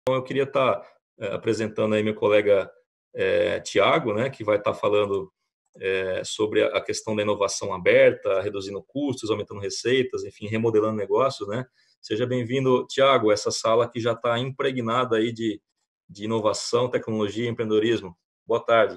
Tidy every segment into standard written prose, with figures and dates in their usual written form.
Então, eu queria estar apresentando aí meu colega Tiago, né, que vai estar falando sobre a questão da inovação aberta, reduzindo custos, aumentando receitas, enfim, remodelando negócios, né? Seja bem-vindo, Tiago, essa sala que já está impregnada aí de inovação, tecnologia e empreendedorismo. Boa tarde.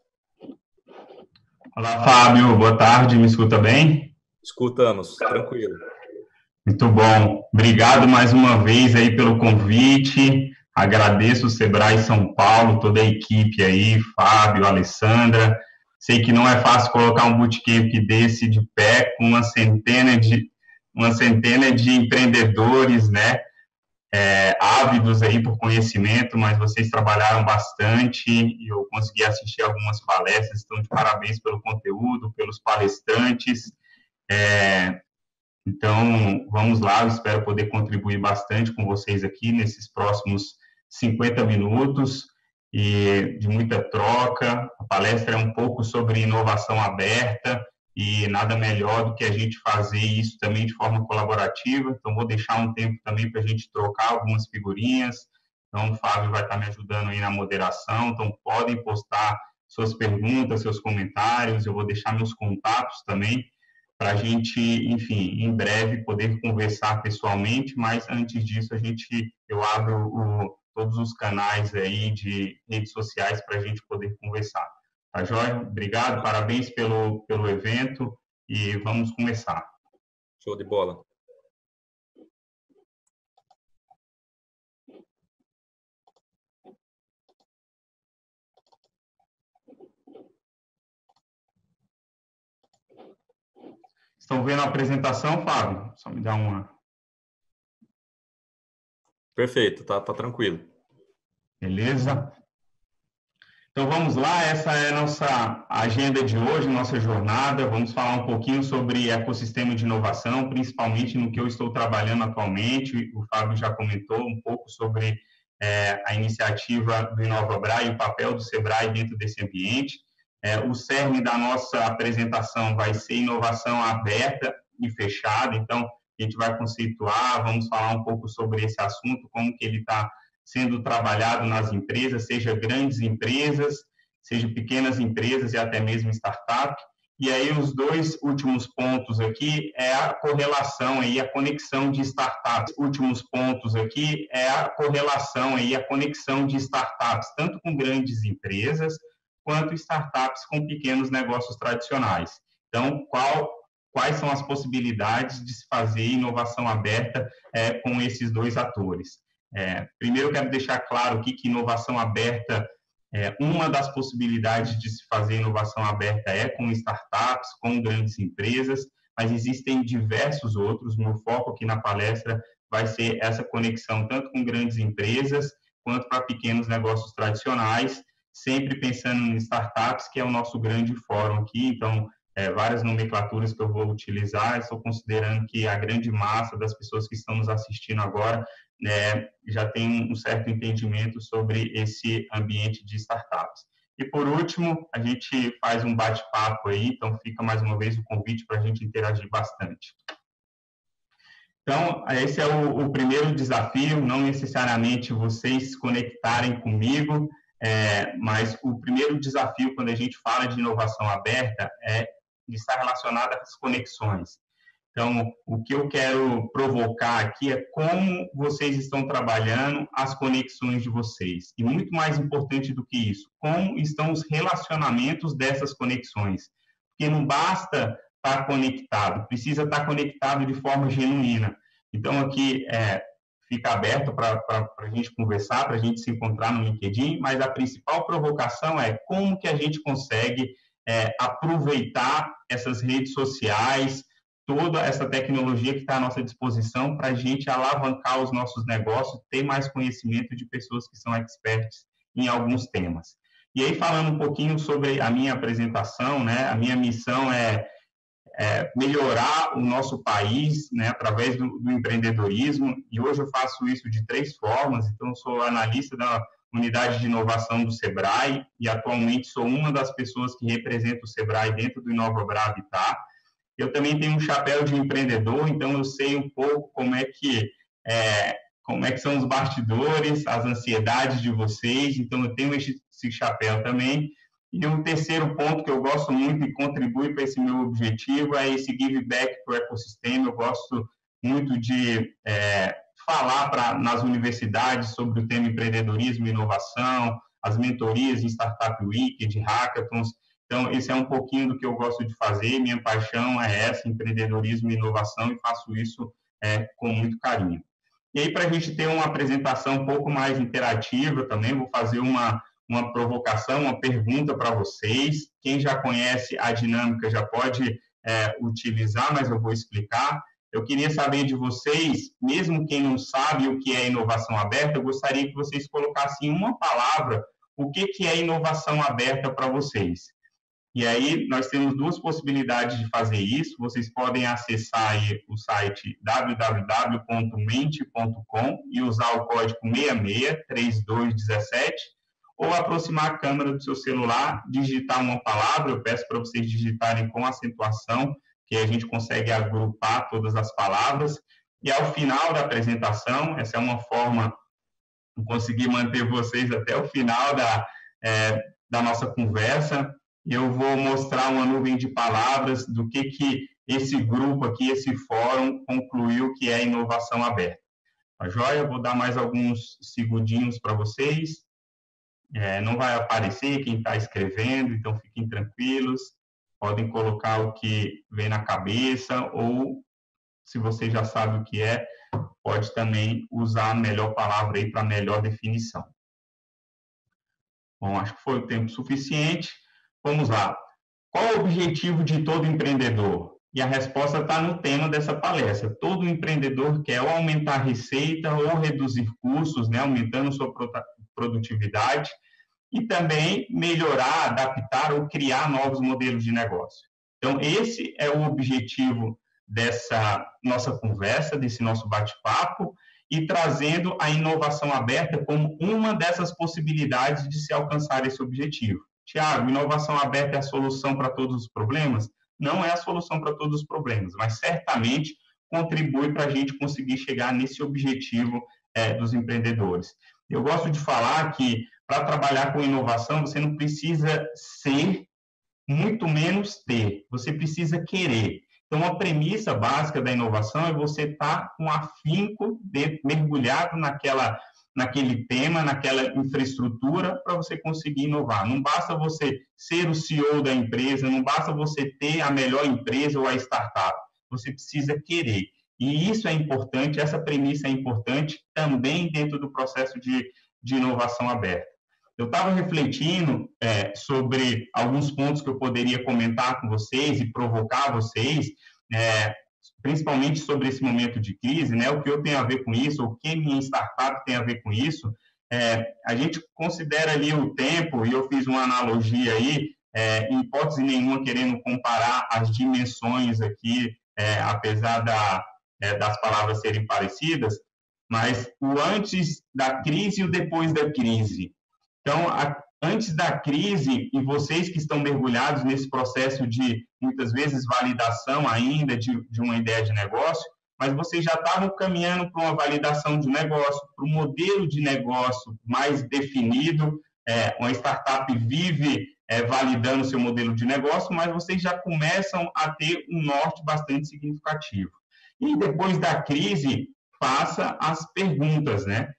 Olá, Fábio, boa tarde, me escuta bem? Escutamos, tranquilo. Muito bom, obrigado mais uma vez aí pelo convite, agradeço o Sebrae São Paulo, toda a equipe aí, Fábio, Alessandra, sei que não é fácil colocar um bootcamp desse de pé com uma centena de empreendedores, né, ávidos aí por conhecimento, mas vocês trabalharam bastante e eu consegui assistir algumas palestras, então de parabéns pelo conteúdo, pelos palestrantes. Então, vamos lá, eu espero poder contribuir bastante com vocês aqui nesses próximos 50 minutos e de muita troca. A palestra é um pouco sobre inovação aberta e nada melhor do que a gente fazer isso também de forma colaborativa. Então, vou deixar um tempo também para a gente trocar algumas figurinhas. Então, o Fábio vai estar me ajudando aí na moderação. Então, podem postar suas perguntas, seus comentários. Eu vou deixar meus contatos também para a gente, enfim, em breve poder conversar pessoalmente, mas antes disso eu abro todos os canais aí de redes sociais para a gente poder conversar. Tá joia? Obrigado, parabéns pelo evento e vamos começar. Show de bola. Estão vendo a apresentação, Fábio? Só me dá uma... Perfeito, tá tranquilo. Beleza? Então vamos lá, essa é a nossa agenda de hoje, nossa jornada. Vamos falar um pouquinho sobre ecossistema de inovação, principalmente no que eu estou trabalhando atualmente. O Fábio já comentou um pouco sobre a iniciativa do InovaBra e o papel do Sebrae dentro desse ambiente. O cerne da nossa apresentação vai ser inovação aberta e fechada, então a gente vai conceituar, vamos falar um pouco sobre esse assunto, como que ele está sendo trabalhado nas empresas, seja grandes empresas, seja pequenas empresas e até mesmo startup. E aí os dois últimos pontos aqui é a correlação e a conexão de startups. Últimos pontos aqui é a correlação e a conexão de startups, tanto com grandes empresas quanto startups com pequenos negócios tradicionais. Então, quais são as possibilidades de se fazer inovação aberta com esses dois atores? Primeiro, eu quero deixar claro aqui que inovação aberta, uma das possibilidades de se fazer inovação aberta é com startups, com grandes empresas, mas existem diversos outros. Meu foco aqui na palestra vai ser essa conexão tanto com grandes empresas quanto para pequenos negócios tradicionais, sempre pensando em startups, que é o nosso grande fórum aqui. Então, várias nomenclaturas que eu vou utilizar, estou considerando que a grande massa das pessoas que estão nos assistindo agora já tem um certo entendimento sobre esse ambiente de startups. E, por último, a gente faz um bate-papo aí, então fica mais uma vez o convite para a gente interagir bastante. Então, esse é o primeiro desafio, não necessariamente vocês se conectarem comigo, mas o primeiro desafio quando a gente fala de inovação aberta está relacionado às conexões. Então, o que eu quero provocar aqui é como vocês estão trabalhando as conexões de vocês. E muito mais importante do que isso, como estão os relacionamentos dessas conexões. Porque não basta estar conectado, precisa estar conectado de forma genuína. Então, aqui fica aberto para a gente conversar, para a gente se encontrar no LinkedIn, mas a principal provocação é como que a gente consegue aproveitar essas redes sociais, toda essa tecnologia que está à nossa disposição para a gente alavancar os nossos negócios, ter mais conhecimento de pessoas que são experts em alguns temas. E aí, falando um pouquinho sobre a minha apresentação, né, a minha missão é melhorar o nosso país, né, através do empreendedorismo, e hoje eu faço isso de 3 formas. Então, eu sou analista da unidade de inovação do Sebrae e atualmente sou uma das pessoas que representa o Sebrae dentro do InovaBra Habitat. Eu também tenho um chapéu de empreendedor, então eu sei um pouco como é que como é que são os bastidores, as ansiedades de vocês. Então, eu tenho esse chapéu também. E o terceiro ponto que eu gosto muito e contribui para esse meu objetivo é esse give back para o ecossistema. Eu gosto muito de falar nas universidades sobre o tema empreendedorismo e inovação, as mentorias em Startup Week, de hackathons. Então, esse é um pouquinho do que eu gosto de fazer. Minha paixão é essa, empreendedorismo e inovação, e faço isso com muito carinho. E aí, para a gente ter uma apresentação um pouco mais interativa também, vou fazer uma provocação, uma pergunta para vocês. Quem já conhece a dinâmica já pode utilizar, mas eu vou explicar. Eu queria saber de vocês, mesmo quem não sabe o que é inovação aberta, eu gostaria que vocês colocassem uma palavra, o que é inovação aberta para vocês. E aí, nós temos duas possibilidades de fazer isso. Vocês podem acessar aí o site www.mente.com e usar o código 663217, ou aproximar a câmera do seu celular, digitar uma palavra. Eu peço para vocês digitarem com acentuação, que a gente consegue agrupar todas as palavras. E ao final da apresentação, essa é uma forma de conseguir manter vocês até o final da nossa conversa, eu vou mostrar uma nuvem de palavras do que esse grupo aqui, esse fórum, concluiu que é inovação aberta. Tá joia? Eu vou dar mais alguns segundinhos para vocês. Não vai aparecer quem está escrevendo, então fiquem tranquilos. Podem colocar o que vem na cabeça, ou, se você já sabe o que é, pode também usar a melhor palavra aí para melhor definição. Bom, acho que foi o tempo suficiente. Vamos lá. Qual é o objetivo de todo empreendedor? E a resposta está no tema dessa palestra. Todo empreendedor quer ou aumentar a receita ou reduzir custos, né, aumentando sua produtividade, e também melhorar, adaptar ou criar novos modelos de negócio. Então, esse é o objetivo dessa nossa conversa, desse nosso bate-papo, e trazendo a inovação aberta como uma dessas possibilidades de se alcançar esse objetivo. Tiago, inovação aberta é a solução para todos os problemas? Não é a solução para todos os problemas, mas certamente contribui para a gente conseguir chegar nesse objetivo dos empreendedores. Eu gosto de falar que, para trabalhar com inovação, você não precisa ser, muito menos ter, você precisa querer. Então, a premissa básica da inovação é você estar com afinco, mergulhado naquele tema, naquela infraestrutura, para você conseguir inovar. Não basta você ser o CEO da empresa, não basta você ter a melhor empresa ou a startup. Você precisa querer. E isso é importante, essa premissa é importante também dentro do processo de inovação aberta. Eu estava refletindo sobre alguns pontos que eu poderia comentar com vocês e provocar vocês, principalmente sobre esse momento de crise, né? O que eu tenho a ver com isso, o que minha startup tem a ver com isso. A gente considera ali o tempo, e eu fiz uma analogia aí, em hipótese nenhuma querendo comparar as dimensões aqui, apesar das palavras serem parecidas, mas o antes da crise e o depois da crise. Então, antes da crise, e vocês que estão mergulhados nesse processo de, muitas vezes, validação ainda de uma ideia de negócio, mas vocês já estavam caminhando para uma validação de negócio, para um modelo de negócio mais definido. Uma startup vive validando seu modelo de negócio, mas vocês já começam a ter um norte bastante significativo. E depois da crise, passa as perguntas, né?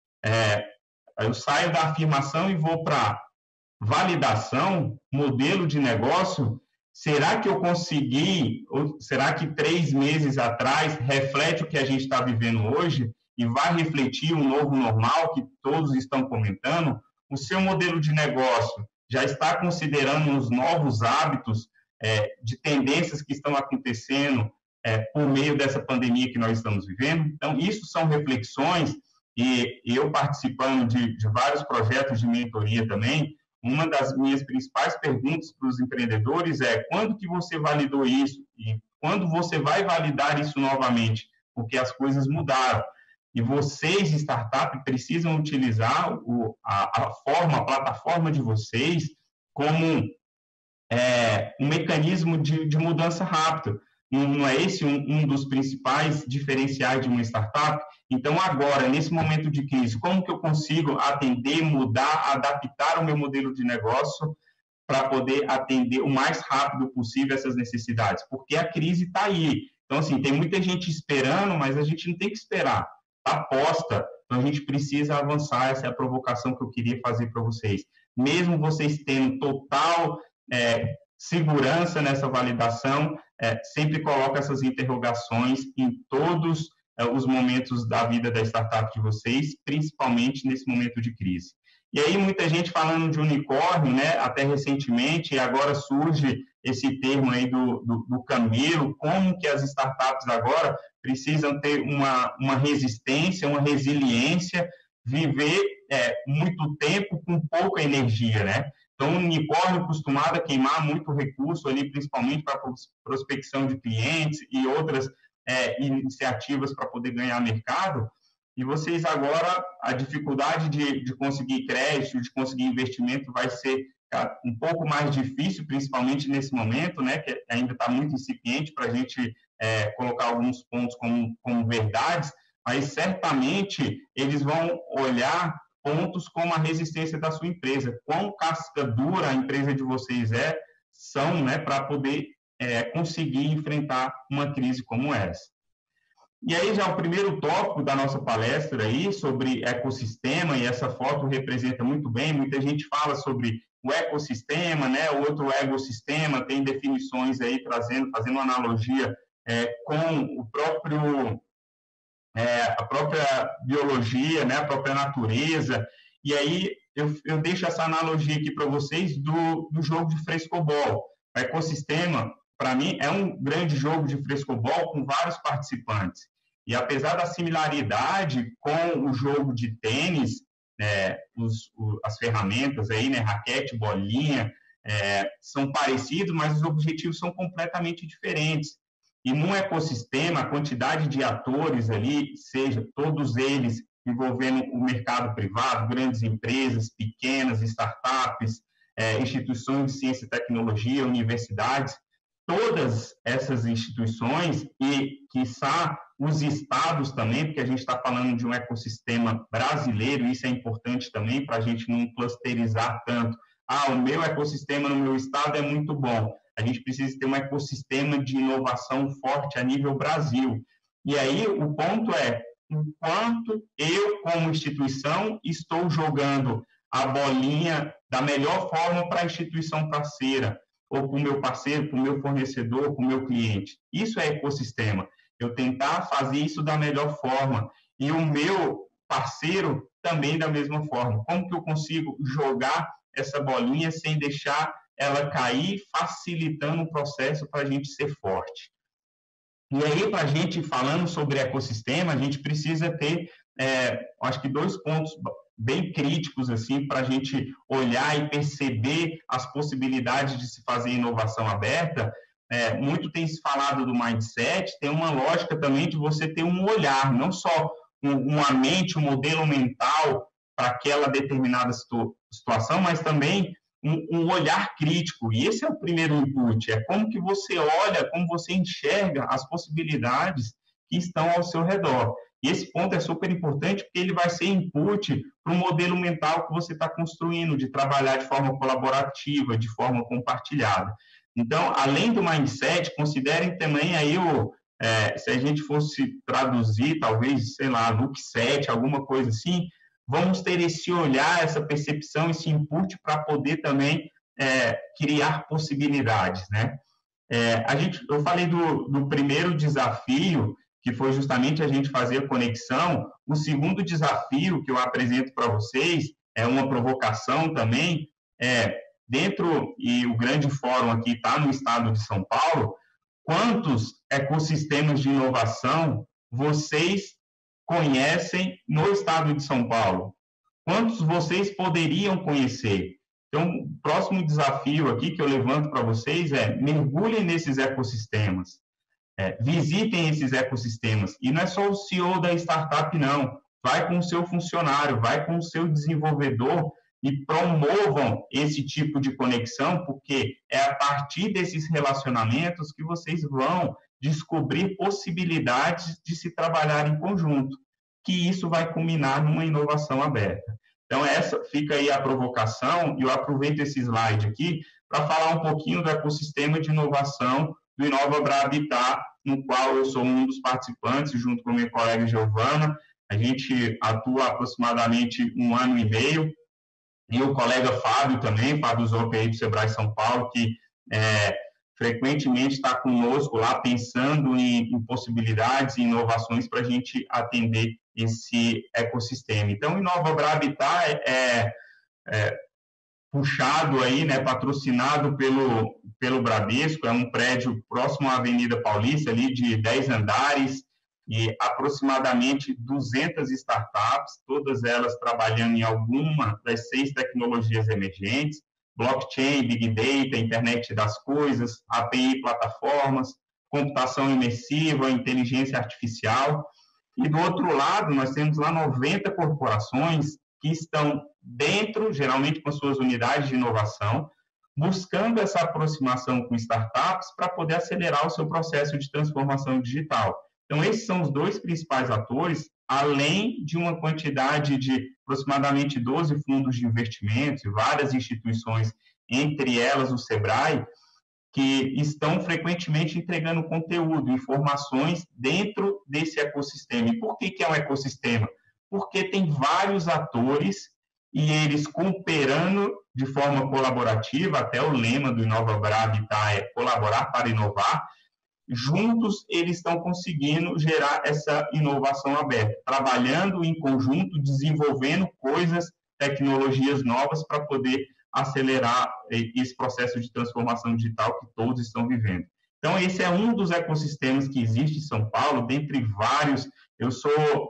Eu saio da afirmação e vou para validação, modelo de negócio. Será que eu consegui, ou será que 3 meses atrás reflete o que a gente está vivendo hoje e vai refletir um novo normal que todos estão comentando? O seu modelo de negócio já está considerando os novos hábitos de tendências que estão acontecendo por meio dessa pandemia que nós estamos vivendo? Então, isso são reflexões. E eu participando de vários projetos de mentoria também, uma das minhas principais perguntas para os empreendedores é: quando que você validou isso? E quando você vai validar isso novamente? Porque as coisas mudaram. E vocês, startup, precisam utilizar a plataforma de vocês como um mecanismo de mudança rápida. Não é esse um dos principais diferenciais de uma startup? Então, agora, nesse momento de crise, como que eu consigo atender, mudar, adaptar o meu modelo de negócio para poder atender o mais rápido possível essas necessidades? Porque a crise está aí. Então, assim, tem muita gente esperando, mas a gente não tem que esperar. Está posta. Então, a gente precisa avançar. Essa é a provocação que eu queria fazer para vocês. Mesmo vocês tendo total segurança nessa validação, sempre coloca essas interrogações em todos os momentos da vida da startup de vocês, principalmente nesse momento de crise. E aí muita gente falando de unicórnio, né, até recentemente, e agora surge esse termo aí do camelo, como que as startups agora precisam ter uma resistência, uma resiliência, viver muito tempo com pouca energia, né? Então, o unicórnio acostumado a queimar muito recurso ali, principalmente para prospecção de clientes e outras iniciativas para poder ganhar mercado. E vocês agora, a dificuldade de conseguir crédito, de conseguir investimento vai ser um pouco mais difícil, principalmente nesse momento, né, que ainda está muito incipiente para a gente colocar alguns pontos como verdades, mas certamente eles vão olhar pontos como a resistência da sua empresa, quão casca dura a empresa de vocês são, né, para poder conseguir enfrentar uma crise como essa. E aí já o primeiro tópico da nossa palestra aí sobre ecossistema, e essa foto representa muito bem, muita gente fala sobre o ecossistema, né, o outro ecossistema, tem definições aí fazendo uma analogia com o próprio a própria biologia, né, a própria natureza. E aí eu deixo essa analogia aqui para vocês do jogo de frescobol. O ecossistema, para mim, é um grande jogo de frescobol com vários participantes. E apesar da similaridade com o jogo de tênis, as ferramentas aí, né, raquete, bolinha, são parecidos, mas os objetivos são completamente diferentes. E num ecossistema, a quantidade de atores ali, seja todos eles envolvendo o mercado privado, grandes empresas, pequenas, startups, instituições de ciência e tecnologia, universidades, todas essas instituições e, quiçá, os estados também, porque a gente está falando de um ecossistema brasileiro, e isso é importante também para a gente não clusterizar tanto. O meu ecossistema no meu estado é muito bom. A gente precisa ter um ecossistema de inovação forte a nível Brasil. E aí o ponto é o quanto eu, como instituição, estou jogando a bolinha da melhor forma para a instituição parceira, ou para o meu parceiro, para o meu fornecedor, para o meu cliente. Isso é ecossistema. Eu tentar fazer isso da melhor forma. E o meu parceiro também da mesma forma. Como que eu consigo jogar essa bolinha sem deixar ela cair, facilitando o processo para a gente ser forte? E aí, para a gente, falando sobre ecossistema, a gente precisa ter, acho que 2 pontos bem críticos, assim, para a gente olhar e perceber as possibilidades de se fazer inovação aberta. Muito tem se falado do mindset, tem uma lógica também de você ter um olhar, não só uma mente, um modelo mental para aquela determinada situação, mas também um olhar crítico. E esse é o primeiro input, é como que você olha, como você enxerga as possibilidades que estão ao seu redor. E esse ponto é super importante porque ele vai ser input para o modelo mental que você está construindo, de trabalhar de forma colaborativa, de forma compartilhada. Então, além do mindset, considerem também aí se a gente fosse traduzir, talvez, sei lá, look set, alguma coisa assim, vamos ter esse olhar, essa percepção, esse input para poder também criar possibilidades, né? Eu falei do primeiro desafio, que foi justamente a gente fazer a conexão. O segundo desafio que eu apresento para vocês é uma provocação também, e o grande fórum aqui está no estado de São Paulo. Quantos ecossistemas de inovação vocês conhecem no estado de São Paulo? Quantos vocês poderiam conhecer? Então, o próximo desafio aqui que eu levanto para vocês mergulhem nesses ecossistemas, visitem esses ecossistemas. E não é só o CEO da startup, não. Vai com o seu funcionário, vai com o seu desenvolvedor e promovam esse tipo de conexão, porque é a partir desses relacionamentos que vocês vão descobrir possibilidades de se trabalhar em conjunto, que isso vai culminar numa inovação aberta. Então, essa fica aí a provocação, e eu aproveito esse slide aqui para falar um pouquinho do ecossistema de inovação do InovaBra Habitat, no qual eu sou um dos participantes, junto com minha colega Giovana. A gente atua há aproximadamente 1 ano e meio, e o colega Fábio também, Fábio Zoppi aí do Sebrae São Paulo, que frequentemente está conosco lá pensando em possibilidades e inovações para a gente atender esse ecossistema. Então, o InovaBra Habitat é puxado aí, né, patrocinado pelo Bradesco, é um prédio próximo à Avenida Paulista, ali de 10 andares, e aproximadamente 200 startups, todas elas trabalhando em alguma das 6 tecnologias emergentes: blockchain, big data, internet das coisas, API plataformas, computação imersiva, inteligência artificial. E do outro lado, nós temos lá 90 corporações que estão dentro, geralmente com suas unidades de inovação, buscando essa aproximação com startups para poder acelerar o seu processo de transformação digital. Então, esses são os 2 principais atores, além de uma quantidade de aproximadamente 12 fundos de investimentos e várias instituições, entre elas o Sebrae, que estão frequentemente entregando conteúdo, informações dentro desse ecossistema. E por que é um ecossistema? Porque tem vários atores e eles cooperando de forma colaborativa, até o lema do InovaBra Habitat é colaborar para inovar. Juntos, eles estão conseguindo gerar essa inovação aberta, trabalhando em conjunto, desenvolvendo coisas, tecnologias novas para poder acelerar esse processo de transformação digital que todos estão vivendo. Então, esse é um dos ecossistemas que existe em São Paulo, dentre vários. Eu sou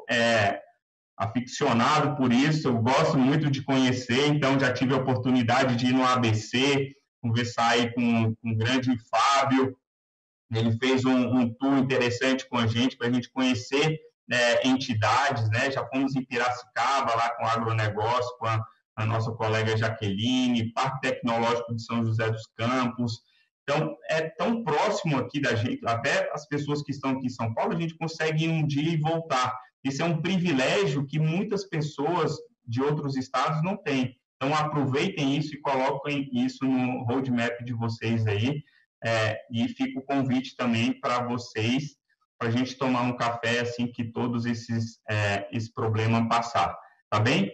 aficionado por isso, eu gosto muito de conhecer, então já tive a oportunidade de ir no ABC, conversar aí com o grande Fábio. Ele fez um tour interessante com a gente, para a gente conhecer entidades, né? Já fomos em Piracicaba, lá com o agronegócio, com a nossa colega Jaqueline, Parque Tecnológico de São José dos Campos. Então, é tão próximo aqui da gente, até as pessoas que estão aqui em São Paulo, a gente consegue ir um dia e voltar. Isso é um privilégio que muitas pessoas de outros estados não têm. Então, aproveitem isso e coloquem isso no roadmap de vocês aí. E fica o convite também para vocês, para a gente tomar um café assim que todos esse problema passar, tá bem?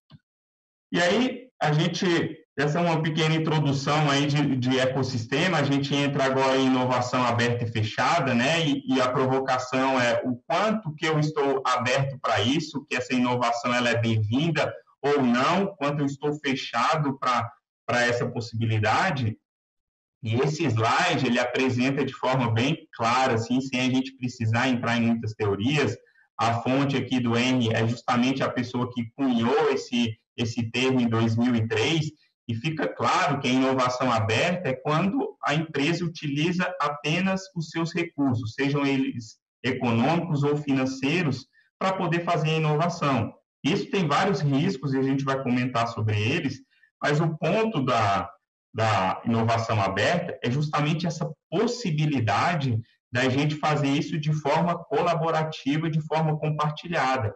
E aí, essa é uma pequena introdução aí de ecossistema, a gente entra agora em inovação aberta e fechada, né? E a provocação é o quanto que eu estou aberto para isso, que essa inovação ela é bem-vinda ou não, quanto eu estou fechado para essa possibilidade. E esse slide, ele apresenta de forma bem clara, assim, sem a gente precisar entrar em muitas teorias. A fonte aqui do N é justamente a pessoa que cunhou esse termo em 2003, e fica claro que a inovação aberta é quando a empresa utiliza apenas os seus recursos, sejam eles econômicos ou financeiros, para poder fazer a inovação. Isso tem vários riscos, e a gente vai comentar sobre eles, mas o ponto da inovação aberta é justamente essa possibilidade da gente fazer isso de forma colaborativa, de forma compartilhada.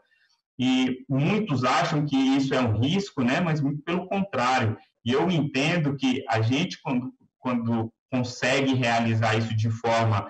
E muitos acham que isso é um risco, né? Mas muito pelo contrário. E eu entendo que a gente, quando consegue realizar isso de forma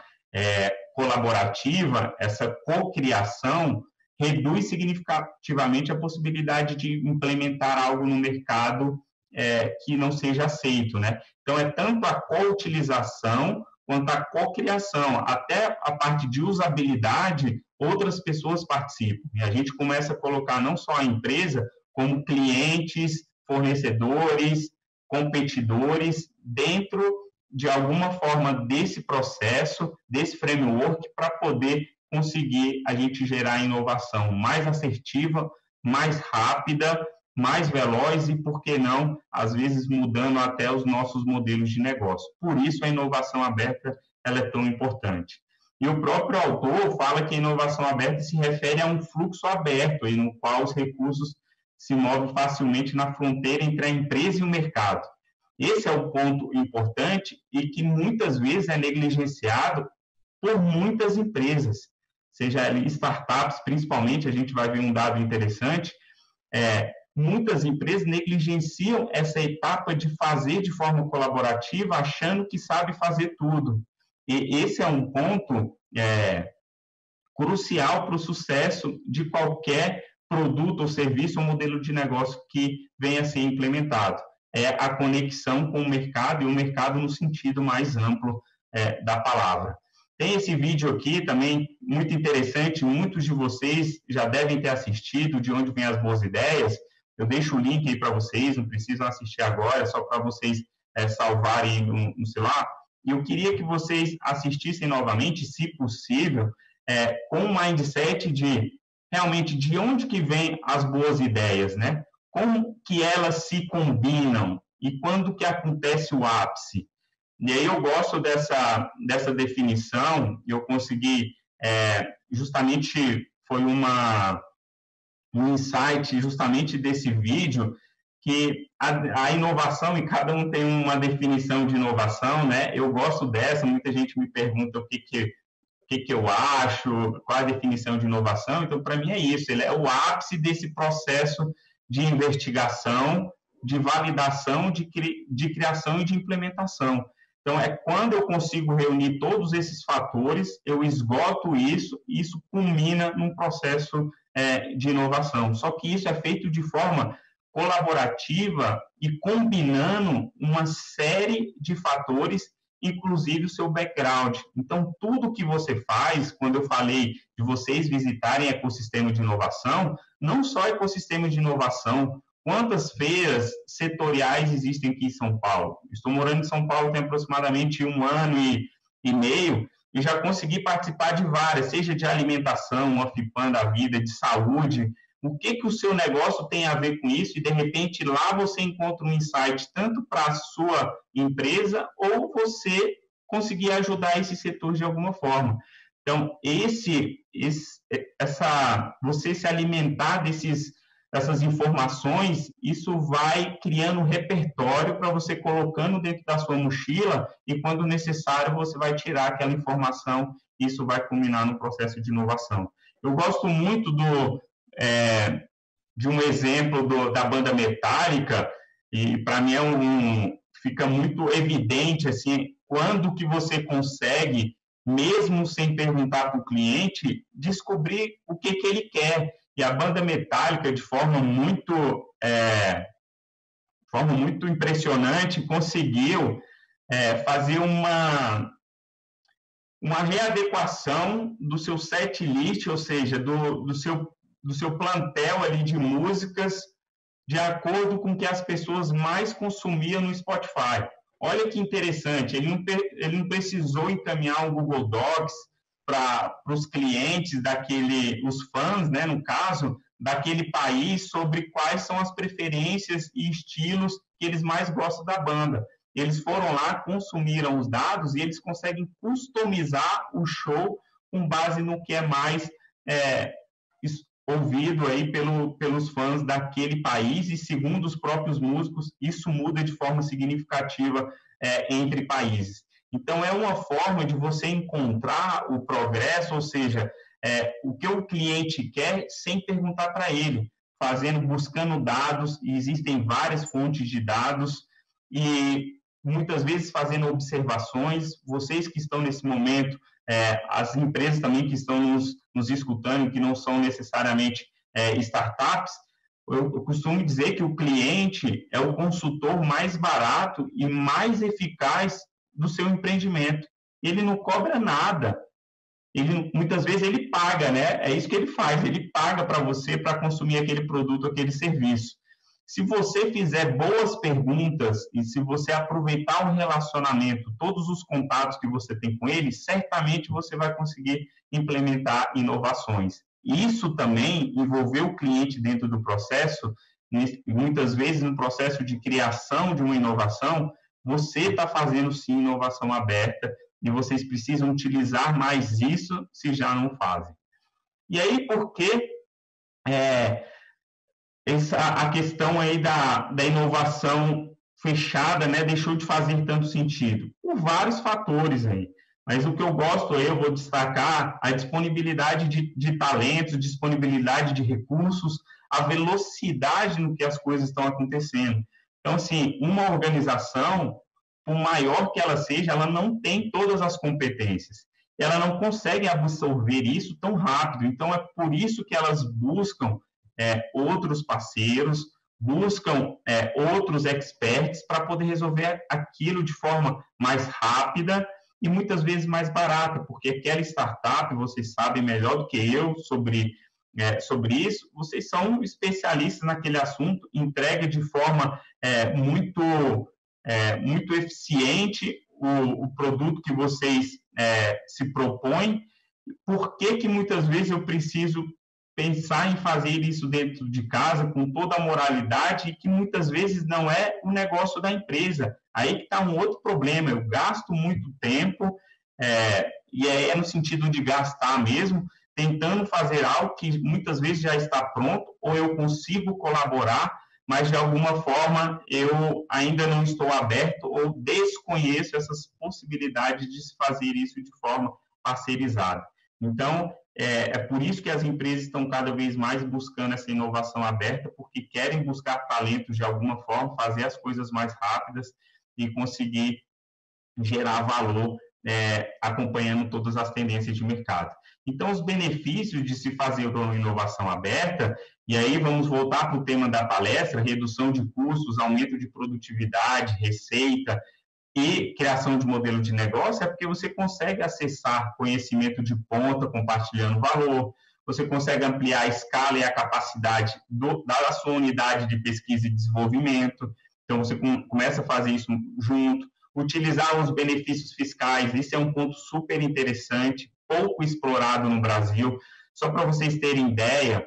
colaborativa, essa cocriação reduz significativamente a possibilidade de implementar algo no mercado que não seja aceito, né? Então, é tanto a co-utilização quanto a cocriação, até a parte de usabilidade, outras pessoas participam. E a gente começa a colocar não só a empresa, como clientes, fornecedores, competidores, dentro de alguma forma desse processo, desse framework, para poder conseguir a gente gerar inovação mais assertiva, mais rápida, mais veloz e, por que não, às vezes mudando até os nossos modelos de negócio. Por isso, a inovação aberta ela é tão importante. E o próprio autor fala que a inovação aberta se refere a um fluxo aberto, no qual os recursos se movem facilmente na fronteira entre a empresa e o mercado. Esse é o ponto importante e que muitas vezes é negligenciado por muitas empresas, seja startups, principalmente, a gente vai ver um dado interessante, muitas empresas negligenciam essa etapa de fazer de forma colaborativa, achando que sabe fazer tudo. E esse é um ponto crucial para o sucesso de qualquer produto ou serviço ou modelo de negócio que venha a ser implementado. É a conexão com o mercado, e o mercado no sentido mais amplo da palavra. Tem esse vídeo aqui também muito interessante, muitos de vocês já devem ter assistido, De Onde Vêm as Boas Ideias. Eu deixo o link aí para vocês, não precisam assistir agora, é só para vocês salvarem no celular. E eu queria que vocês assistissem novamente, se possível, com um mindset de realmente de onde que vêm as boas ideias, né? Como que elas se combinam e quando que acontece o ápice. E aí eu gosto dessa definição, eu consegui, justamente, foi um insight justamente desse vídeo, que a inovação, e cada um tem uma definição de inovação, né? Eu gosto dessa, muita gente me pergunta o que eu acho, qual a definição de inovação. Então, para mim é isso, ele é o ápice desse processo de investigação, de validação, de criação e de implementação. Então, é quando eu consigo reunir todos esses fatores, eu esgoto isso, e isso culmina num processo de inovação. Só que isso é feito de forma colaborativa e combinando uma série de fatores, inclusive o seu background. Então, tudo que você faz, quando eu falei de vocês visitarem ecossistema de inovação, não só ecossistema de inovação, quantas feiras setoriais existem aqui em São Paulo? Estou morando em São Paulo tem aproximadamente 1 ano e meio, e já consegui participar de várias, seja de alimentação, uma FIPAM da vida, de saúde. O que o seu negócio tem a ver com isso? E, de repente, lá você encontra um insight tanto para a sua empresa ou você conseguir ajudar esse setor de alguma forma. Então, você se alimentar dessas informações, isso vai criando um repertório para você colocando dentro da sua mochila, e quando necessário você vai tirar aquela informação, e isso vai culminar no processo de inovação. Eu gosto muito de um exemplo da banda Metallica, e para mim fica muito evidente assim, quando que você consegue, mesmo sem perguntar para o cliente, descobrir o que ele quer. E a banda Metallica, de forma muito impressionante, conseguiu fazer uma readequação do seu set list, ou seja, do seu plantel ali de músicas, de acordo com o que as pessoas mais consumiam no Spotify. Olha que interessante, ele não precisou encaminhar um Google Docs para os clientes os fãs, né, no caso, daquele país, sobre quais são as preferências e estilos que eles mais gostam da banda. Eles foram lá, consumiram os dados e eles conseguem customizar o show com base no que é mais ouvido aí pelos fãs daquele país, e segundo os próprios músicos, isso muda de forma significativa entre países. Então, é uma forma de você encontrar o progresso, ou seja, o que o cliente quer sem perguntar para ele, buscando dados, e existem várias fontes de dados, e muitas vezes fazendo observações. Vocês que estão nesse momento, as empresas também que estão nos escutando, que não são necessariamente startups, eu costumo dizer que o cliente é o consultor mais barato e mais eficaz do seu empreendimento. Ele não cobra nada. Muitas vezes ele paga, né? É isso que ele faz, ele paga para você para consumir aquele produto, aquele serviço. Se você fizer boas perguntas e se você aproveitar o relacionamento, todos os contatos que você tem com ele, certamente você vai conseguir implementar inovações. Isso também envolver o cliente dentro do processo, muitas vezes no processo de criação de uma inovação, você está fazendo sim inovação aberta, e vocês precisam utilizar mais isso se já não fazem. E aí, por que a questão aí da inovação fechada, né, deixou de fazer tanto sentido? Por vários fatores aí. Mas o que eu gosto, eu vou destacar a disponibilidade de talentos, disponibilidade de recursos, a velocidade no que as coisas estão acontecendo. Então, assim, uma organização, por maior que ela seja, ela não tem todas as competências. Ela não consegue absorver isso tão rápido. Então, é por isso que elas buscam outros parceiros, buscam outros experts para poder resolver aquilo de forma mais rápida e muitas vezes mais barata, porque aquela startup, vocês sabem melhor do que eu sobre isso, vocês são especialistas naquele assunto, entrega de forma muito eficiente o produto que vocês se propõem. Por que muitas vezes eu preciso pensar em fazer isso dentro de casa com toda a moralidade e que muitas vezes não é o negócio da empresa? Aí que está um outro problema, eu gasto muito tempo, e é no sentido de gastar mesmo, tentando fazer algo que muitas vezes já está pronto, ou eu consigo colaborar, mas de alguma forma eu ainda não estou aberto ou desconheço essas possibilidades de se fazer isso de forma parceirizada. Então, é por isso que as empresas estão cada vez mais buscando essa inovação aberta, porque querem buscar talentos de alguma forma, fazer as coisas mais rápidas e conseguir gerar valor acompanhando todas as tendências de mercado. Então, os benefícios de se fazer uma inovação aberta, e aí vamos voltar para o tema da palestra, redução de custos, aumento de produtividade, receita e criação de modelo de negócio, é porque você consegue acessar conhecimento de ponta, compartilhando valor, você consegue ampliar a escala e a capacidade da sua unidade de pesquisa e desenvolvimento, então você começa a fazer isso junto, utilizar os benefícios fiscais, isso é um ponto super interessante, pouco explorado no Brasil. Só para vocês terem ideia,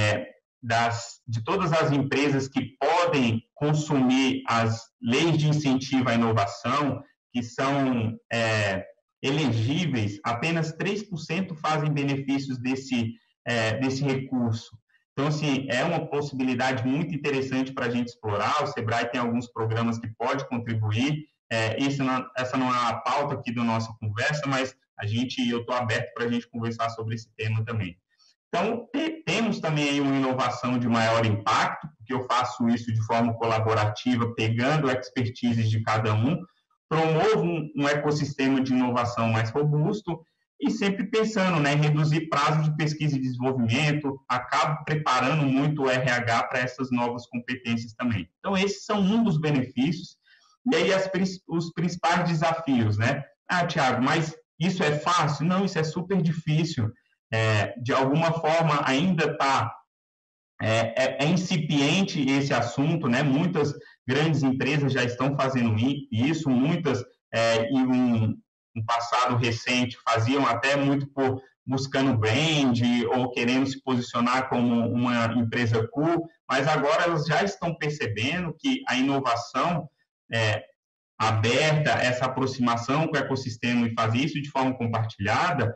de todas as empresas que podem consumir as leis de incentivo à inovação, que são elegíveis, apenas 3% fazem benefícios desse recurso. Então, assim, é uma possibilidade muito interessante para a gente explorar. O Sebrae tem alguns programas que pode contribuir. Essa não é a pauta aqui da nossa conversa, mas eu estou aberto para a gente conversar sobre esse tema também. Então, temos também uma inovação de maior impacto, porque eu faço isso de forma colaborativa, pegando a expertise de cada um, promovo um ecossistema de inovação mais robusto e sempre pensando em reduzir prazo de pesquisa e desenvolvimento, acabo preparando muito o RH para essas novas competências também. Então, esses são um dos benefícios. E aí, os principais desafios, né? Tiago, mas isso é fácil? Não, isso é super difícil. De alguma forma, ainda está incipiente esse assunto, né? Muitas grandes empresas já estão fazendo isso, muitas, em um passado recente, faziam até muito buscando brand ou querendo se posicionar como uma empresa cool, mas agora elas já estão percebendo que a inovação aberta, essa aproximação com o ecossistema e fazer isso de forma compartilhada,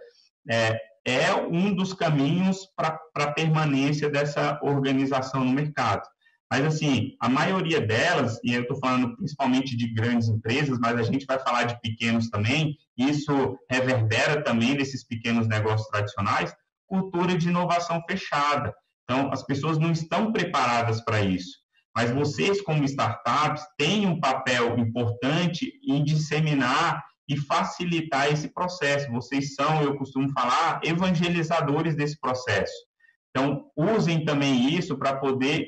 é um dos caminhos para a permanência dessa organização no mercado. Mas, assim, a maioria delas, e eu estou falando principalmente de grandes empresas, mas a gente vai falar de pequenos também, isso reverbera também nesses pequenos negócios tradicionais, cultura de inovação fechada. Então, as pessoas não estão preparadas para isso. Mas vocês, como startups, têm um papel importante em disseminar e facilitar esse processo. Vocês são, eu costumo falar, evangelizadores desse processo. Então, usem também isso para poder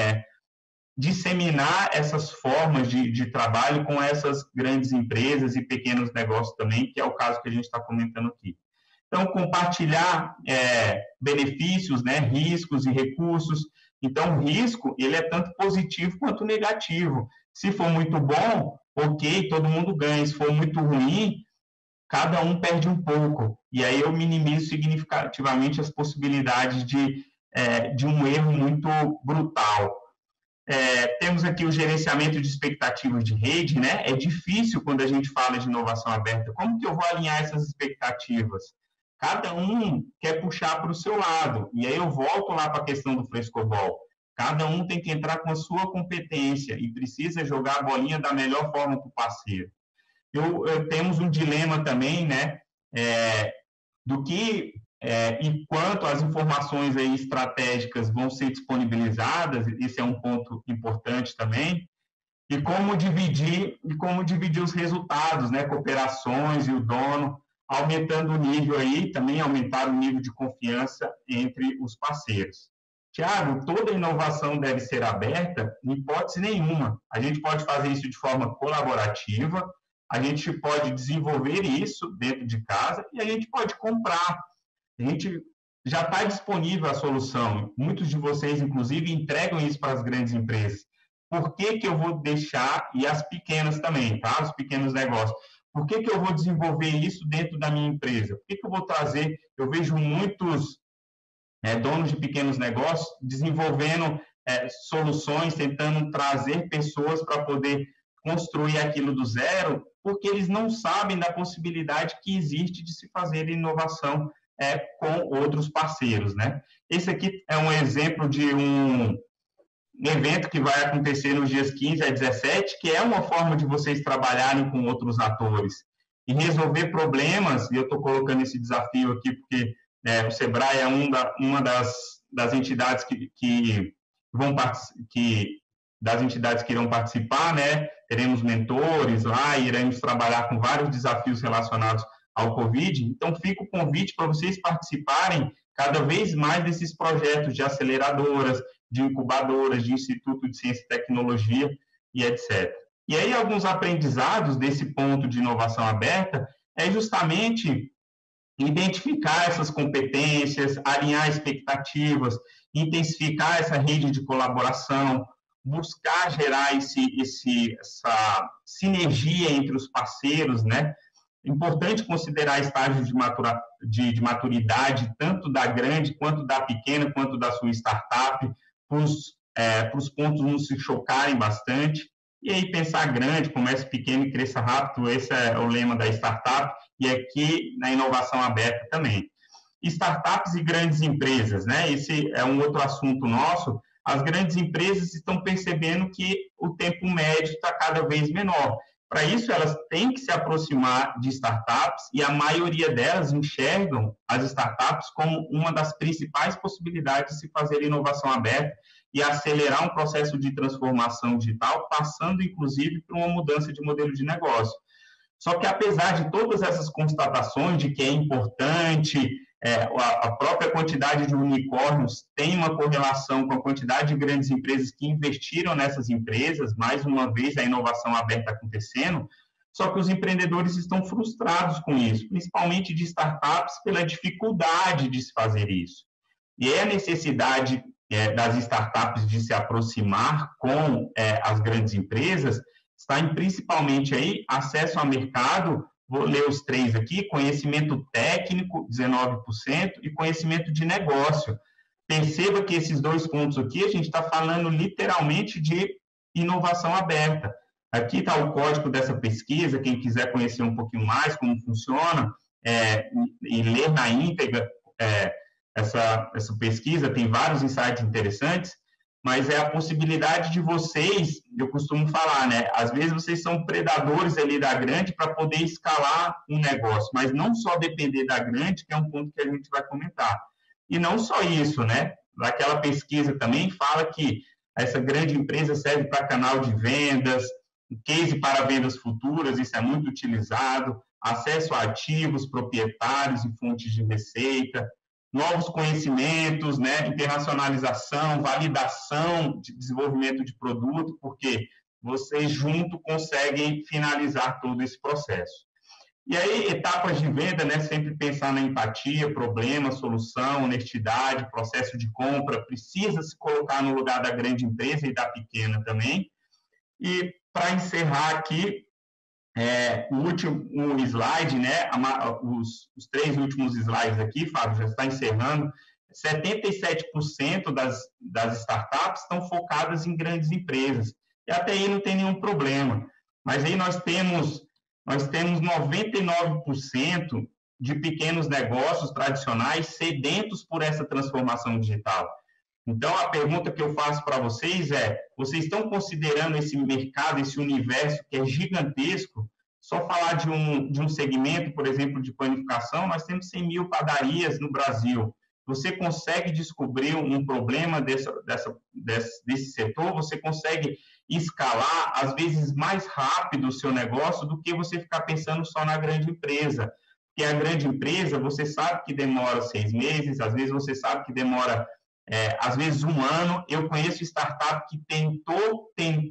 disseminar essas formas de trabalho com essas grandes empresas e pequenos negócios também, que é o caso que a gente está comentando aqui. Então, compartilhar benefícios, né, riscos e recursos. Então, o risco, ele é tanto positivo quanto negativo. Se for muito bom, ok, todo mundo ganha. Se for muito ruim, cada um perde um pouco. E aí eu minimizo significativamente as possibilidades de um erro muito brutal. Temos aqui o gerenciamento de expectativas de rede, né? É difícil quando a gente fala de inovação aberta. Como que eu vou alinhar essas expectativas? Cada um quer puxar para o seu lado. E aí eu volto lá para a questão do frescobol. Cada um tem que entrar com a sua competência e precisa jogar a bolinha da melhor forma para o parceiro. temos um dilema também, né, do que e quanto as informações aí estratégicas vão ser disponibilizadas, esse é um ponto importante também, e como dividir os resultados, né, cooperações e o dono, aumentando o nível aí, também aumentar o nível de confiança entre os parceiros. Tiago, toda inovação deve ser aberta? Em hipótese nenhuma. A gente pode fazer isso de forma colaborativa, a gente pode desenvolver isso dentro de casa e a gente pode comprar. A gente já está disponível a solução. Muitos de vocês, inclusive, entregam isso para as grandes empresas. Por que eu vou deixar, e as pequenas também, tá? Os pequenos negócios. Por que eu vou desenvolver isso dentro da minha empresa? Por que eu vou trazer? Eu vejo muitos donos de pequenos negócios desenvolvendo soluções, tentando trazer pessoas para poder construir aquilo do zero, porque eles não sabem da possibilidade que existe de se fazer inovação com outros parceiros, né? Esse aqui é um exemplo de um evento que vai acontecer nos dias 15 a 17, que é uma forma de vocês trabalharem com outros atores e resolver problemas, e eu estou colocando esse desafio aqui porque o Sebrae é uma das entidades das entidades que irão participar, né? Teremos mentores lá, iremos trabalhar com vários desafios relacionados ao Covid. Então, fica o convite para vocês participarem cada vez mais desses projetos de aceleradoras, de incubadoras, de Instituto de Ciência e Tecnologia e etc. E aí, alguns aprendizados desse ponto de inovação aberta é justamente identificar essas competências, alinhar expectativas, intensificar essa rede de colaboração, buscar gerar essa sinergia entre os parceiros, né? É importante considerar estágios de maturidade, tanto da grande, quanto da pequena, quanto da sua startup, para os pontos não se chocarem bastante. E aí pensar grande, comece pequeno e cresça rápido, esse é o lema da startup, e aqui na inovação aberta também. Startups e grandes empresas, né? Esse é um outro assunto nosso. As grandes empresas estão percebendo que o tempo médio está cada vez menor. Para isso, elas têm que se aproximar de startups e a maioria delas enxergam as startups como uma das principais possibilidades de se fazer inovação aberta e acelerar um processo de transformação digital, passando, inclusive, por uma mudança de modelo de negócio. Só que, apesar de todas essas constatações de que é importante, a própria quantidade de unicórnios tem uma correlação com a quantidade de grandes empresas que investiram nessas empresas, mais uma vez a inovação aberta acontecendo, só que os empreendedores estão frustrados com isso, principalmente de startups, pela dificuldade de se fazer isso. E é a necessidade das startups de se aproximar com as grandes empresas, está em principalmente aí acesso ao mercado. Vou ler os três aqui: conhecimento técnico, 19%, e conhecimento de negócio. Perceba que esses dois pontos aqui, a gente está falando literalmente de inovação aberta. Aqui está o código dessa pesquisa, quem quiser conhecer um pouquinho mais como funciona, e ler na íntegra essa pesquisa, tem vários insights interessantes, mas é a possibilidade de vocês, eu costumo falar, né? Às vezes vocês são predadores ali da grande para poder escalar um negócio, mas não só depender da grande, que é um ponto que a gente vai comentar. E não só isso, né? Naquela pesquisa também fala que essa grande empresa serve para canal de vendas, case para vendas futuras, isso é muito utilizado, acesso a ativos, proprietários e fontes de receita, novos conhecimentos, né, internacionalização, validação de desenvolvimento de produto, porque vocês juntos conseguem finalizar todo esse processo. E aí, etapas de venda, né, sempre pensar na empatia, problema, solução, honestidade, processo de compra, precisa se colocar no lugar da grande empresa e da pequena também. E, para encerrar aqui, o último slide, né, os três últimos slides aqui, Fábio, já está encerrando. 77% das startups estão focadas em grandes empresas, e até aí não tem nenhum problema. Mas aí nós temos 99% de pequenos negócios tradicionais sedentos por essa transformação digital. Então, a pergunta que eu faço para vocês é: vocês estão considerando esse mercado, esse universo que é gigantesco, Só falar de um segmento, por exemplo, de panificação, nós temos 100 mil padarias no Brasil. Você consegue descobrir um problema desse setor, você consegue escalar, às vezes, mais rápido o seu negócio do que você ficar pensando só na grande empresa. Porque a grande empresa, você sabe que demora 6 meses, às vezes você sabe que demora, às vezes, 1 ano. Eu conheço startup que tentou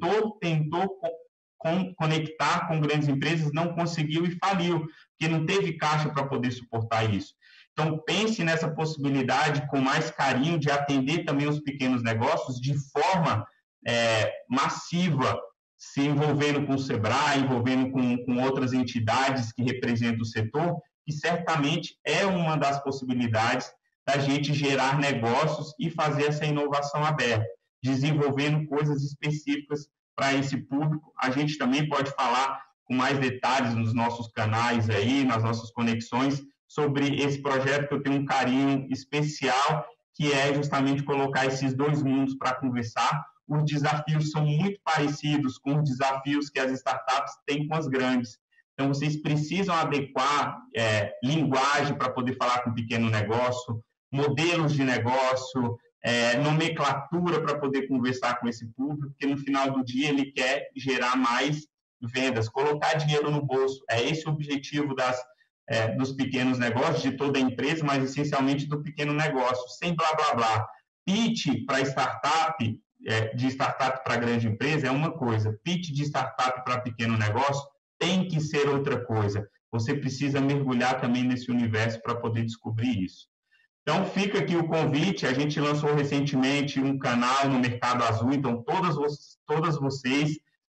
conectar com grandes empresas, não conseguiu e faliu, porque não teve caixa para poder suportar isso. Então, pense nessa possibilidade com mais carinho de atender também os pequenos negócios de forma massiva, se envolvendo com o Sebrae, envolvendo com outras entidades que representam o setor, que certamente é uma das possibilidades da gente gerar negócios e fazer essa inovação aberta, desenvolvendo coisas específicas para esse público. A gente também pode falar com mais detalhes nos nossos canais aí, nas nossas conexões, sobre esse projeto que eu tenho um carinho especial, que é justamente colocar esses dois mundos para conversar. Os desafios são muito parecidos com os desafios que as startups têm com as grandes. Então, vocês precisam adequar linguagem para poder falar com o pequeno negócio, modelos de negócio, nomenclatura para poder conversar com esse público, porque no final do dia ele quer gerar mais vendas, colocar dinheiro no bolso. É esse o objetivo dos pequenos negócios, de toda a empresa, mas essencialmente do pequeno negócio, sem blá, blá, blá. Pitch para startup, de startup para grande empresa é uma coisa, pitch de startup para pequeno negócio tem que ser outra coisa. Você precisa mergulhar também nesse universo para poder descobrir isso. Então, fica aqui o convite. A gente lançou recentemente um canal no Mercado Azul, então todos vocês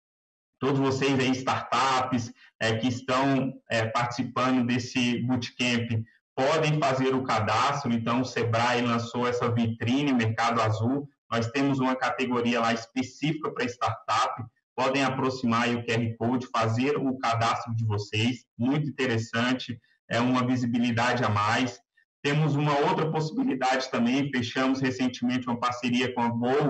aí, startups que estão participando desse bootcamp, podem fazer o cadastro. Então, o Sebrae lançou essa vitrine Mercado Azul. Nós temos uma categoria lá específica para startup. Podem aproximar aí o QR Code, fazer o cadastro de vocês. Muito interessante, é uma visibilidade a mais. Temos uma outra possibilidade também, fechamos recentemente uma parceria com a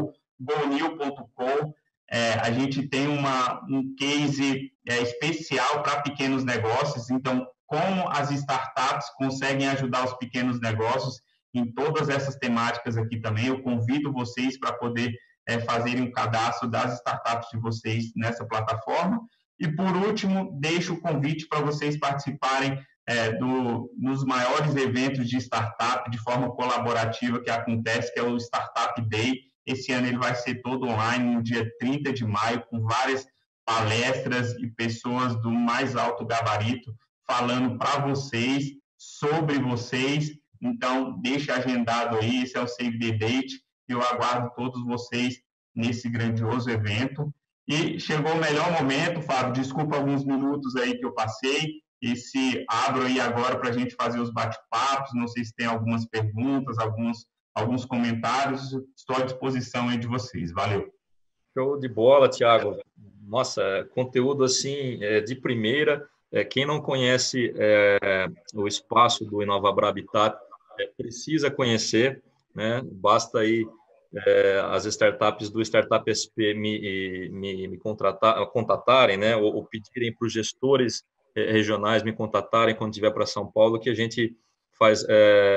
GoNew.com. A gente tem um case especial para pequenos negócios, então, como as startups conseguem ajudar os pequenos negócios em todas essas temáticas aqui também. Eu convido vocês para poder fazerem um cadastro das startups de vocês nessa plataforma. E, por último, deixo o convite para vocês participarem nos maiores eventos de startup de forma colaborativa que acontece, que é o Startup Day. Esse ano ele vai ser todo online, no dia 30 de maio, com várias palestras e pessoas do mais alto gabarito falando para vocês, sobre vocês. Então, deixe agendado aí, esse é o Save the Date, e eu aguardo todos vocês nesse grandioso evento. E chegou o melhor momento, Fábio, desculpa alguns minutos aí que eu passei, e se abro aí agora para a gente fazer os bate-papos, não sei se tem algumas perguntas, alguns comentários, estou à disposição aí de vocês. Valeu. Show de bola, Thiago. Nossa, conteúdo assim de primeira. Quem não conhece o espaço do Inovabra Habitat precisa conhecer, né? Basta aí as startups do Startup SP me contatarem, né? Ou pedirem para os gestores regionais me contatarem quando estiver para São Paulo, que a gente faz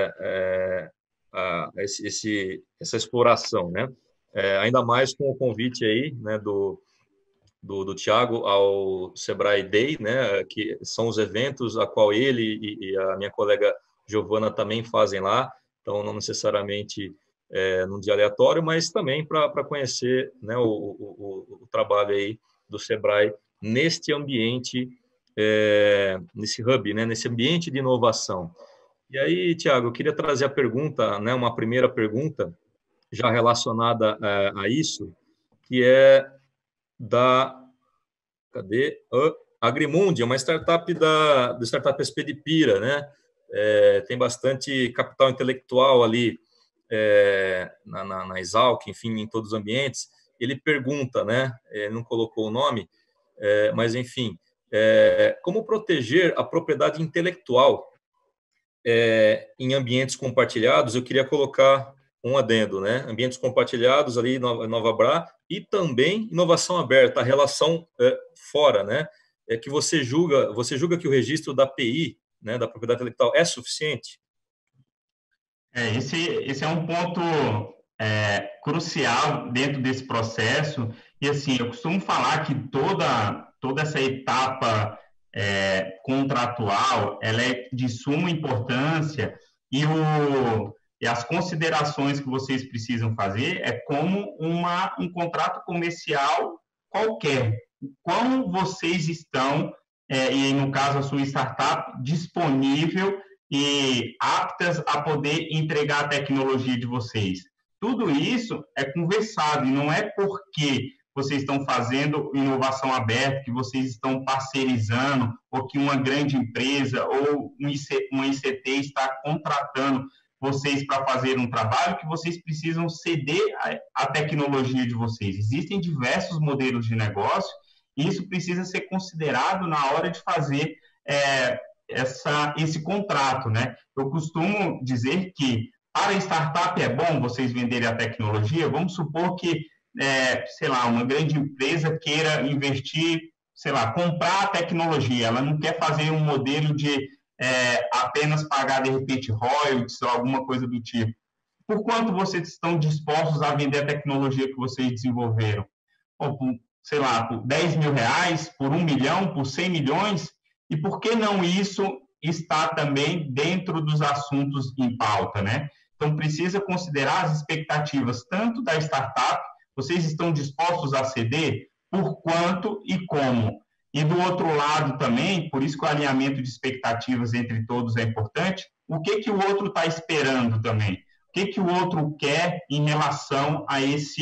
essa exploração, né? Ainda mais com o convite aí, né, do Thiago ao Sebrae Day, né, que são os eventos a qual ele e a minha colega Giovana também fazem lá, então não necessariamente num dia aleatório, mas também para conhecer, né, o trabalho aí do Sebrae neste ambiente, nesse hub, né, nesse ambiente de inovação. E aí, Thiago, eu queria trazer a pergunta, né, uma primeira pergunta, já relacionada a isso, que é da Agrimundi, uma startup do Startup SP de Pira, né? Tem bastante capital intelectual ali na Exalc, enfim, em todos os ambientes. Ele pergunta, né? Não colocou o nome, mas enfim, como proteger a propriedade intelectual em ambientes compartilhados? Eu queria colocar um adendo, né? Ambientes compartilhados ali, Inovabra, e também inovação aberta, a relação fora, né? é que você julga que o registro da PI, né, da propriedade intelectual, é suficiente? Esse é um ponto crucial dentro desse processo. E assim, eu costumo falar que toda essa etapa contratual, ela é de suma importância e as considerações que vocês precisam fazer é como um contrato comercial qualquer. Como vocês estão, e no caso a sua startup, disponível e aptas a poder entregar a tecnologia de vocês. Tudo isso é conversado e não é porque vocês estão fazendo inovação aberta, que vocês estão parceirizando, ou que uma grande empresa ou uma ICT está contratando vocês para fazer um trabalho, que vocês precisam ceder a tecnologia de vocês. Existem diversos modelos de negócio e isso precisa ser considerado na hora de fazer esse contrato, né? Eu costumo dizer que para a startup é bom vocês venderem a tecnologia. Vamos supor que, sei lá, uma grande empresa queira investir, sei lá, comprar a tecnologia. Ela não quer fazer um modelo de apenas pagar, de repente, royalties ou alguma coisa do tipo. Por quanto vocês estão dispostos a vender a tecnologia que vocês desenvolveram? Ou por, sei lá, por 10 mil reais, por 1 milhão, por 100 milhões? E por que não isso está também dentro dos assuntos em pauta, né? Então, precisa considerar as expectativas tanto da startup, vocês estão dispostos a ceder, por quanto e como. E do outro lado também, por isso que o alinhamento de expectativas entre todos é importante, o que o outro está esperando também? O que o outro quer em relação a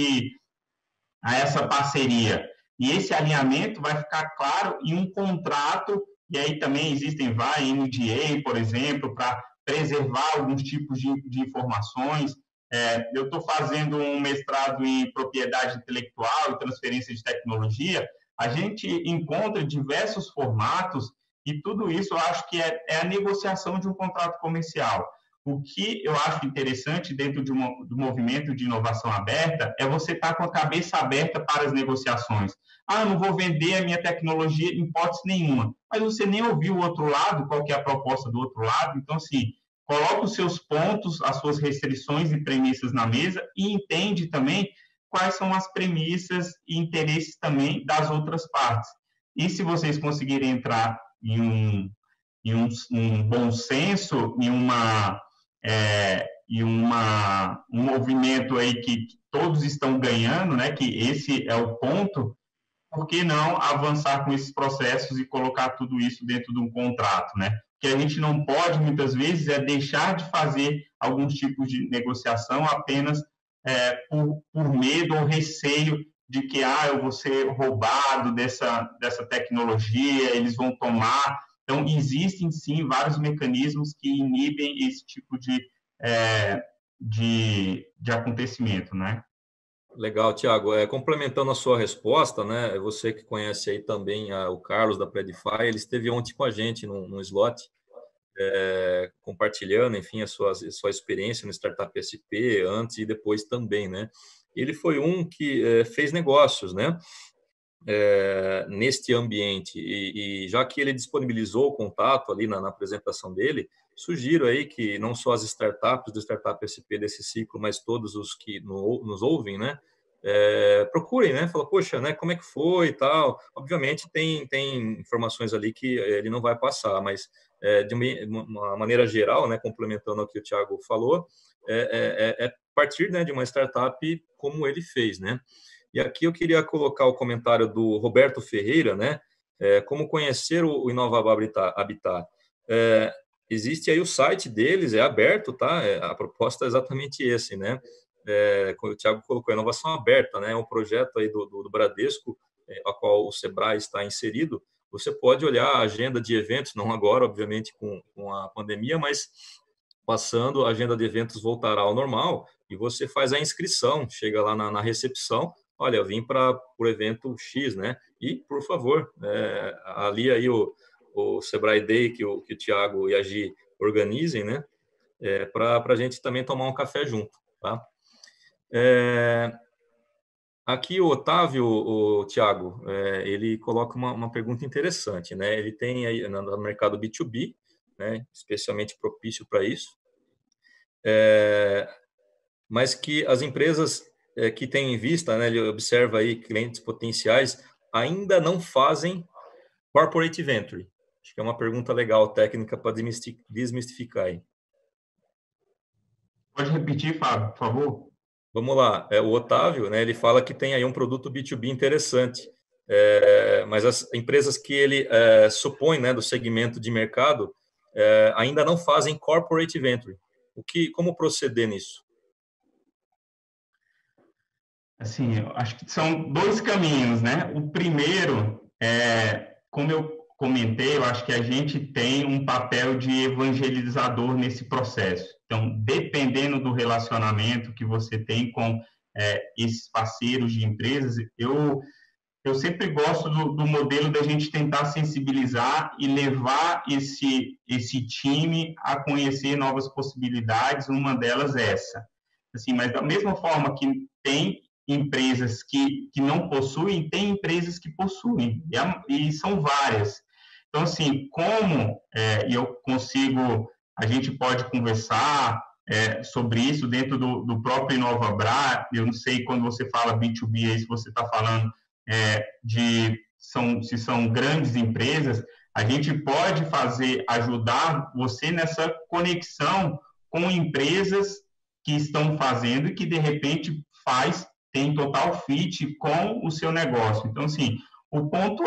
essa parceria? E esse alinhamento vai ficar claro em um contrato, e aí também existem vários NDA, por exemplo, para preservar alguns tipos de informações. Eu estou fazendo um mestrado em propriedade intelectual e transferência de tecnologia. A gente encontra diversos formatos e tudo isso eu acho que é a negociação de um contrato comercial. O que eu acho interessante dentro do movimento de inovação aberta é você estar com a cabeça aberta para as negociações. Ah, não vou vender a minha tecnologia em hipótese nenhuma. Mas você nem ouviu o outro lado, qual que é a proposta do outro lado. Então, assim, coloca os seus pontos, as suas restrições e premissas na mesa e entende também quais são as premissas e interesses também das outras partes. E se vocês conseguirem entrar em um bom senso, um movimento aí que todos estão ganhando, né? Que esse é o ponto. Por que não avançar com esses processos e colocar tudo isso dentro de um contrato, né? Que a gente não pode, muitas vezes, deixar de fazer alguns tipos de negociação apenas por medo ou receio de que eu vou ser roubado dessa tecnologia, eles vão tomar. Então, existem, sim, vários mecanismos que inibem esse tipo de acontecimento, né? Legal, Tiago. Complementando a sua resposta, né? Você que conhece aí também o Carlos da Predify, ele esteve ontem com a gente num slot, compartilhando, enfim, sua experiência no Startup SP, antes e depois também, né? Ele foi um que fez negócios, né? Neste ambiente. E já que ele disponibilizou o contato ali na apresentação dele, sugiro aí que não só as startups do Startup SP desse ciclo, mas todos os que nos ouvem, né? Procurem, né? Fala, poxa, né? Como é que foi e tal? Obviamente tem informações ali que ele não vai passar, mas de uma maneira geral, né? Complementando o que o Thiago falou, partir, né, de uma startup como ele fez, né? E aqui eu queria colocar o comentário do Roberto Ferreira, né? Como conhecer o Inova Habitat. Existe aí o site deles, é aberto, tá? A proposta é exatamente esse, né? Como o Thiago colocou, inovação aberta, né? É um projeto aí do Bradesco, a qual o Sebrae está inserido. Você pode olhar a agenda de eventos, não agora, obviamente, com a pandemia, mas passando, a agenda de eventos voltará ao normal e você faz a inscrição, chega lá na recepção, olha, eu vim para o evento X, né? E, por favor, ali aí o Sebrae Day que o Thiago e a Gi organizem, né? Para a gente também tomar um café junto, tá? Aqui o Otávio, o Thiago, ele coloca uma pergunta interessante, né? Ele tem aí no mercado B2B, né, especialmente propício para isso, mas que as empresas que têm em vista, né, ele observa aí clientes potenciais, ainda não fazem corporate venture. Acho que é uma pergunta legal, técnica, para desmistificar aí. Pode repetir, Fábio, por favor? Vamos lá, o Otávio, né, ele fala que tem aí um produto B2B interessante, mas as empresas que ele supõe, né, do segmento de mercado, ainda não fazem corporate venture. Como proceder nisso? Assim, eu acho que são dois caminhos, né? O primeiro é, como eu comentei, eu acho que a gente tem um papel de evangelizador nesse processo. Então, dependendo do relacionamento que você tem com esses parceiros de empresas, eu sempre gosto do modelo da gente tentar sensibilizar e levar esse time a conhecer novas possibilidades, uma delas é essa. Assim, mas da mesma forma que tem empresas que não possuem, tem empresas que possuem, e são várias. Então, assim, como eu consigo, a gente pode conversar sobre isso dentro do próprio InovaBrá, eu não sei quando você fala B2B, aí se você está falando se são grandes empresas, a gente pode ajudar você nessa conexão com empresas que estão fazendo e que, de repente, tem total fit com o seu negócio. Então, assim, o ponto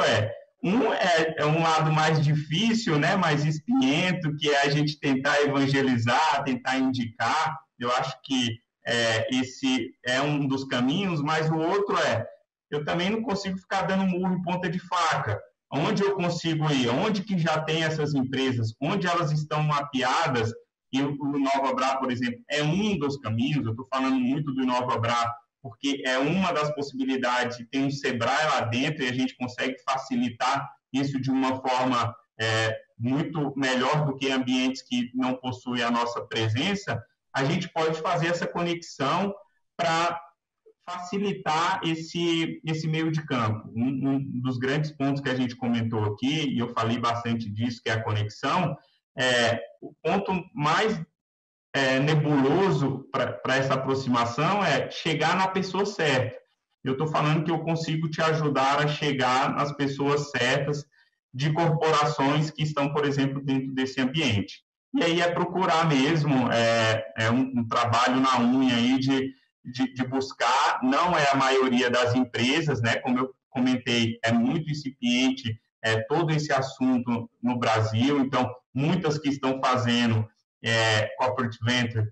é um lado mais difícil, né, mais espinhento, que é a gente tentar evangelizar, tentar indicar. Eu acho que esse é um dos caminhos, mas o outro eu também não consigo ficar dando murro em ponta de faca. Onde eu consigo ir? Onde que já tem essas empresas? Onde elas estão mapeadas? E o InovaBrá, por exemplo, é um dos caminhos. Eu estou falando muito do InovaBrá porque é uma das possibilidades. Tem um Sebrae lá dentro e a gente consegue facilitar isso de uma forma muito melhor do que ambientes que não possuem a nossa presença. A gente pode fazer essa conexão para facilitar esse meio de campo. Um dos grandes pontos que a gente comentou aqui, e eu falei bastante disso, que é a conexão, o ponto mais nebuloso para essa aproximação é chegar na pessoa certa. Eu estou falando que eu consigo te ajudar a chegar nas pessoas certas de corporações que estão, por exemplo, dentro desse ambiente. E aí é procurar mesmo, um trabalho na unha aí de buscar, não é a maioria das empresas, né? Como eu comentei, é muito incipiente todo esse assunto no Brasil, então, muitas que estão fazendo corporate venture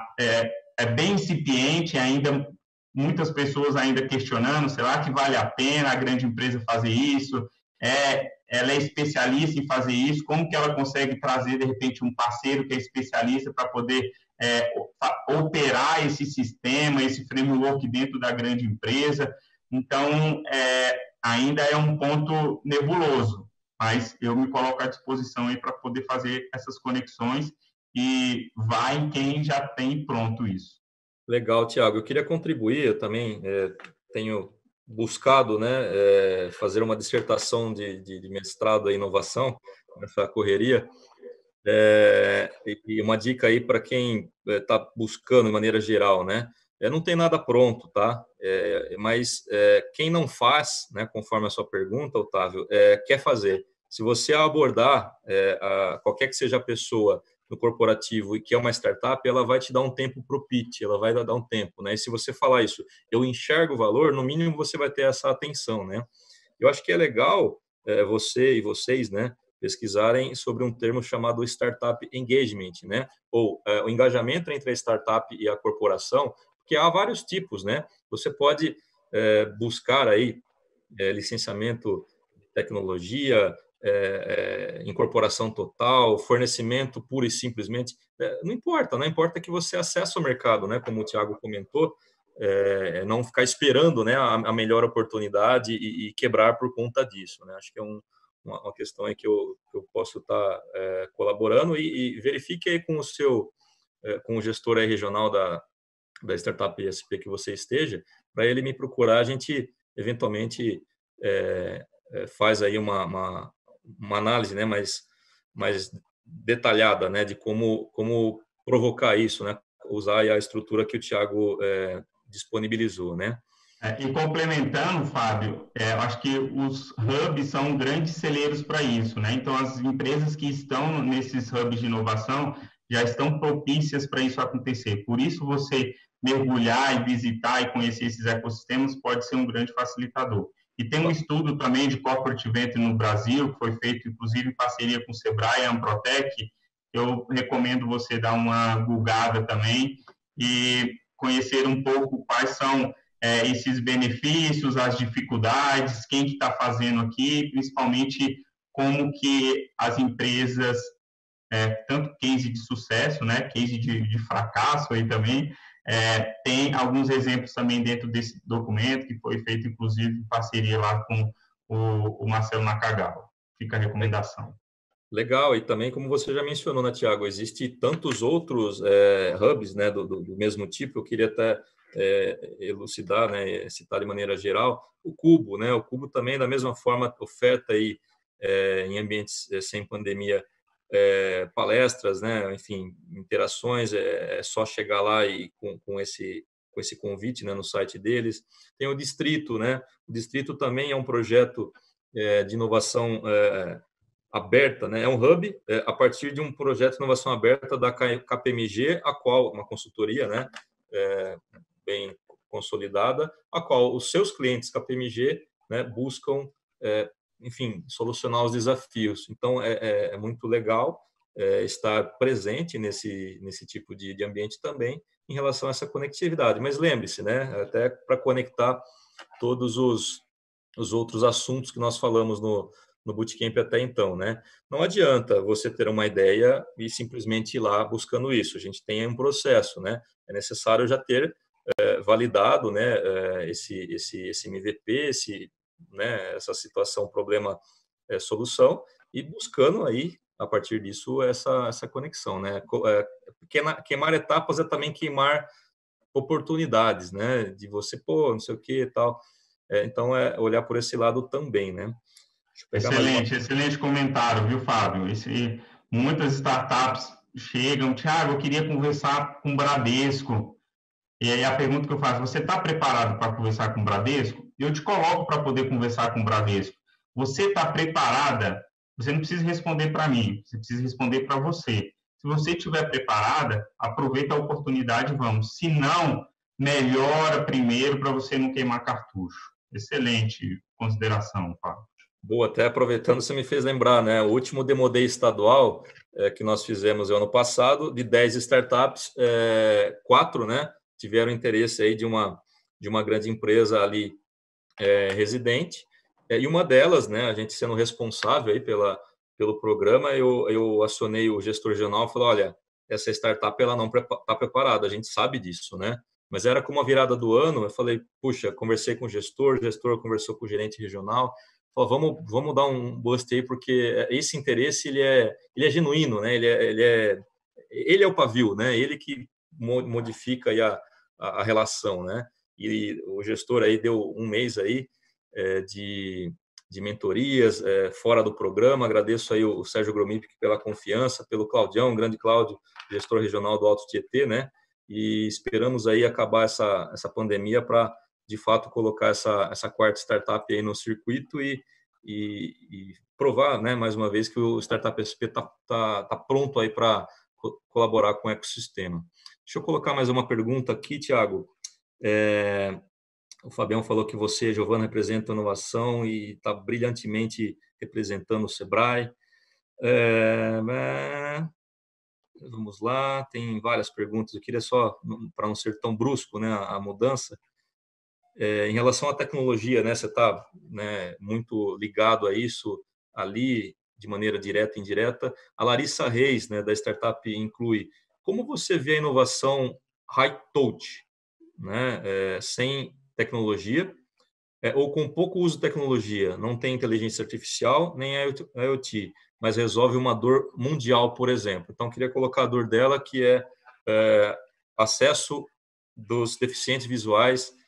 bem incipiente, ainda muitas pessoas ainda questionando, será que vale a pena a grande empresa fazer isso? Ela é especialista em fazer isso, como que ela consegue trazer, de repente, um parceiro que é especialista para poder operar esse sistema, esse framework dentro da grande empresa? Então, ainda é um ponto nebuloso, mas eu me coloco à disposição aí para poder fazer essas conexões e vai em quem já tem pronto isso. Legal, Thiago. Eu queria contribuir, eu também tenho buscado, né, fazer uma dissertação de mestrado em inovação, nessa correria, e uma dica aí para quem está buscando de maneira geral, né, não tem nada pronto, tá? Mas quem não faz, né, conforme a sua pergunta, Otávio, quer fazer. Se você abordar qualquer que seja a pessoa no corporativo e que é uma startup, ela vai te dar um tempo para o pitch, ela vai dar um tempo, né? E se você falar isso, eu enxergo o valor, no mínimo você vai ter essa atenção, né? Eu acho que é legal você e vocês, né, pesquisarem sobre um termo chamado startup engagement, né? Ou o engajamento entre a startup e a corporação, porque há vários tipos, né? Você pode buscar aí licenciamento de tecnologia, incorporação total, fornecimento puro e simplesmente, não importa, não importa que você acesse o mercado, né? Como o Thiago comentou, não ficar esperando, né, a melhor oportunidade e quebrar por conta disso, né? Acho que é uma questão aí que eu posso estar colaborando e verifique aí com com o gestor aí regional da startup ISP que você esteja, para ele me procurar, a gente eventualmente faz aí uma análise, né, mais detalhada, né, de como provocar isso, né, usar a estrutura que o Thiago disponibilizou, né. E complementando, Fábio, eu acho que os hubs são grandes celeiros para isso, né? Então, as empresas que estão nesses hubs de inovação já estão propícias para isso acontecer. Por isso, você mergulhar e visitar e conhecer esses ecossistemas pode ser um grande facilitador. E tem um estudo também de corporate venture no Brasil, que foi feito, inclusive, em parceria com o Sebrae e a Amprotec. Eu recomendo você dar uma googada também e conhecer um pouco quais são esses benefícios, as dificuldades, quem que está fazendo aqui, principalmente como que as empresas, tanto case de sucesso, né, case de fracasso aí também, tem alguns exemplos também dentro desse documento, que foi feito, inclusive, em parceria lá com o Marcelo Nakagawa. Fica a recomendação. Legal, e também, como você já mencionou, né, Thiago, existe tantos outros hubs, né, do mesmo tipo. Eu queria até elucidar, né, citar de maneira geral, o Cubo, né? O Cubo também, da mesma forma, oferta aí, em ambientes sem pandemia, palestras, né, enfim, interações. É só chegar lá e com esse convite, né, no site deles. Tem o Distrito, né? O Distrito também é um projeto de inovação aberta, né? É um hub a partir de um projeto de inovação aberta da KPMG, a qual uma consultoria, né, bem consolidada, a qual os seus clientes KPMG, né, buscam, enfim, solucionar os desafios. Então, é muito legal estar presente nesse tipo de ambiente também em relação a essa conectividade. Mas lembre-se, né, até para conectar todos os outros assuntos que nós falamos no Bootcamp até então, né? Não adianta você ter uma ideia e simplesmente ir lá buscando isso. A gente tem um processo, né? É necessário já ter validado, né, esse MVP, né, essa situação, problema, solução, e buscando aí, a partir disso, essa conexão, né? Queimar etapas é também queimar oportunidades, né? De você, pô, não sei o que e tal. Então, olhar por esse lado também, né? Deixa eu pegar mais uma. Excelente comentário, viu, Fábio? Muitas startups chegam, Thiago, eu queria conversar com o Bradesco. E aí a pergunta que eu faço, você está preparado para conversar com o Bradesco? Eu te coloco para poder conversar com o Bradesco. Você está preparada? Você não precisa responder para mim, você precisa responder para você. Se você estiver preparada, aproveita a oportunidade e vamos. Se não, melhora primeiro para você não queimar cartucho. Excelente consideração, Fábio. Boa, até aproveitando, você me fez lembrar, né? O último Demo Day estadual que nós fizemos ano passado, de 10 startups, 4, né, tiveram interesse aí de uma grande empresa ali residente, e uma delas, né, a gente sendo responsável aí pelo programa, eu acionei o gestor regional e falei, olha, essa startup ela não está preparada, a gente sabe disso, né? Mas era como a virada do ano, eu falei, puxa, conversei com o gestor conversou com o gerente regional, falou, vamos dar um boost aí, porque esse interesse ele é genuíno, né? Ele é o pavio, né? Ele que modifica aí a relação, né? E o gestor aí deu um mês aí de mentorias fora do programa. Agradeço aí o Sérgio Gromip pela confiança, pelo Claudião, grande Cláudio, gestor regional do Alto Tietê, né? E esperamos aí acabar essa pandemia para, de fato, colocar essa quarta startup aí no circuito e provar, né, mais uma vez, que o Startup SP tá pronto aí para colaborar com o ecossistema. Deixa eu colocar mais uma pergunta aqui, Thiago. O Fabião falou que você, Giovana, representa a inovação e está brilhantemente representando o Sebrae. Vamos lá, tem várias perguntas. Eu queria só, para não ser tão brusco, né, a mudança. Em relação à tecnologia, né, você está, né, muito ligado a isso ali, de maneira direta e indireta. A Larissa Reis, né, da Startup Inclui. Como você vê a inovação high touch, né, sem tecnologia, ou com pouco uso de tecnologia, não tem inteligência artificial nem IoT, mas resolve uma dor mundial, por exemplo? Então, queria colocar a dor dela, que é acesso dos deficientes visuais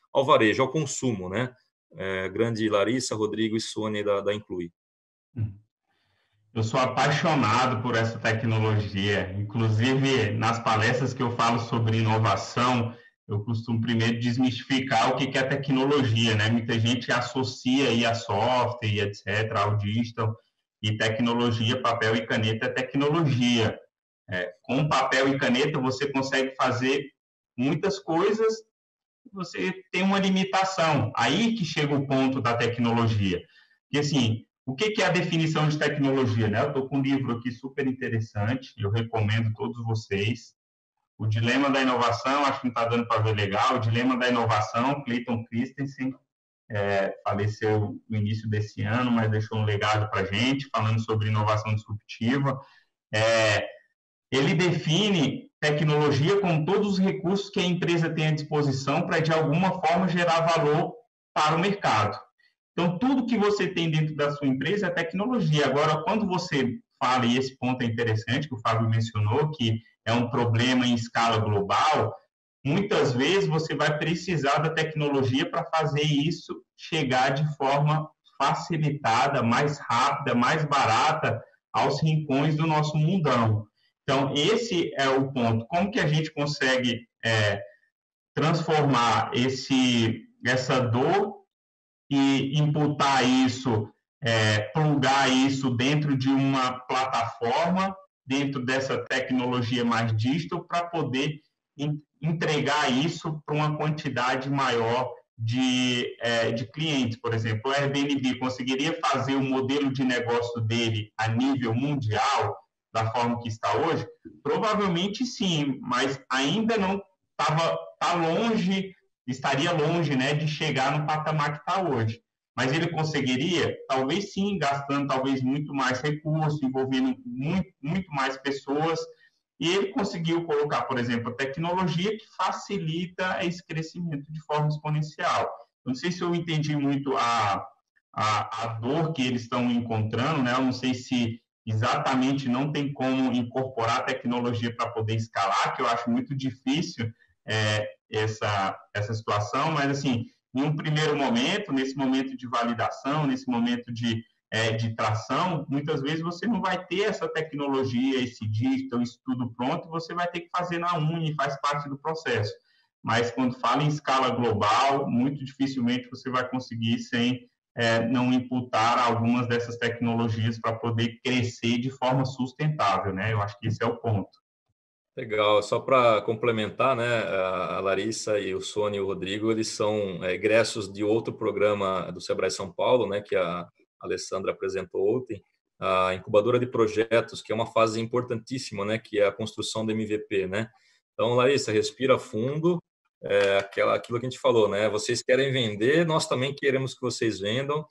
ao varejo, ao consumo, né? Grande Larissa, Rodrigo e Sônia da Inclui. Eu sou apaixonado por essa tecnologia. Inclusive, nas palestras que eu falo sobre inovação, eu costumo primeiro desmistificar o que é tecnologia, né? Muita gente associa aí a software e etc., ao digital, e tecnologia, papel e caneta é tecnologia. Com papel e caneta, você consegue fazer muitas coisas, você tem uma limitação. Aí que chega o ponto da tecnologia. E assim, o que é a definição de tecnologia, né? Eu estou com um livro aqui super interessante, eu recomendo a todos vocês. O Dilema da Inovação, acho que não está dando para ver legal. O Dilema da Inovação, Clayton Christensen, faleceu no início desse ano, mas deixou um legado para a gente, falando sobre inovação disruptiva. Ele define tecnologia como todos os recursos que a empresa tem à disposição para, de alguma forma, gerar valor para o mercado. Então, tudo que você tem dentro da sua empresa é tecnologia. Agora, quando você fala, e esse ponto é interessante, que o Fábio mencionou, que é um problema em escala global, muitas vezes você vai precisar da tecnologia para fazer isso chegar de forma facilitada, mais rápida, mais barata aos rincões do nosso mundão. Então, esse é o ponto. Como que a gente consegue transformar essa dor e imputar isso, plugar isso dentro de uma plataforma, dentro dessa tecnologia mais digital, para poder entregar isso para uma quantidade maior de clientes. Por exemplo, o Airbnb conseguiria fazer o modelo de negócio dele a nível mundial, da forma que está hoje? Provavelmente sim, mas ainda não estaria longe, né, de chegar no patamar que está hoje. Mas ele conseguiria? Talvez sim, gastando talvez muito mais recursos, envolvendo muito mais pessoas, e ele conseguiu colocar, por exemplo, a tecnologia que facilita esse crescimento de forma exponencial. Não sei se eu entendi muito a dor que eles estão encontrando, né? Eu não sei se exatamente não tem como incorporar tecnologia para poder escalar, que eu acho muito difícil essa situação, mas assim, em um primeiro momento, nesse momento de validação, nesse momento de tração, muitas vezes você não vai ter essa tecnologia, esse digital, isso tudo pronto, você vai ter que fazer na unha e faz parte do processo. Mas quando fala em escala global, muito dificilmente você vai conseguir sem não imputar algumas dessas tecnologias para poder crescer de forma sustentável, né? Eu acho que esse é o ponto. Legal, só para complementar, né, a Larissa e o Sônia e o Rodrigo, eles são egressos de outro programa do Sebrae São Paulo, né, que a Alessandra apresentou ontem, a incubadora de projetos, que é uma fase importantíssima, né, que é a construção do MVP, né. Então, Larissa, respira fundo, aquilo que a gente falou, né, vocês querem vender, nós também queremos que vocês vendam,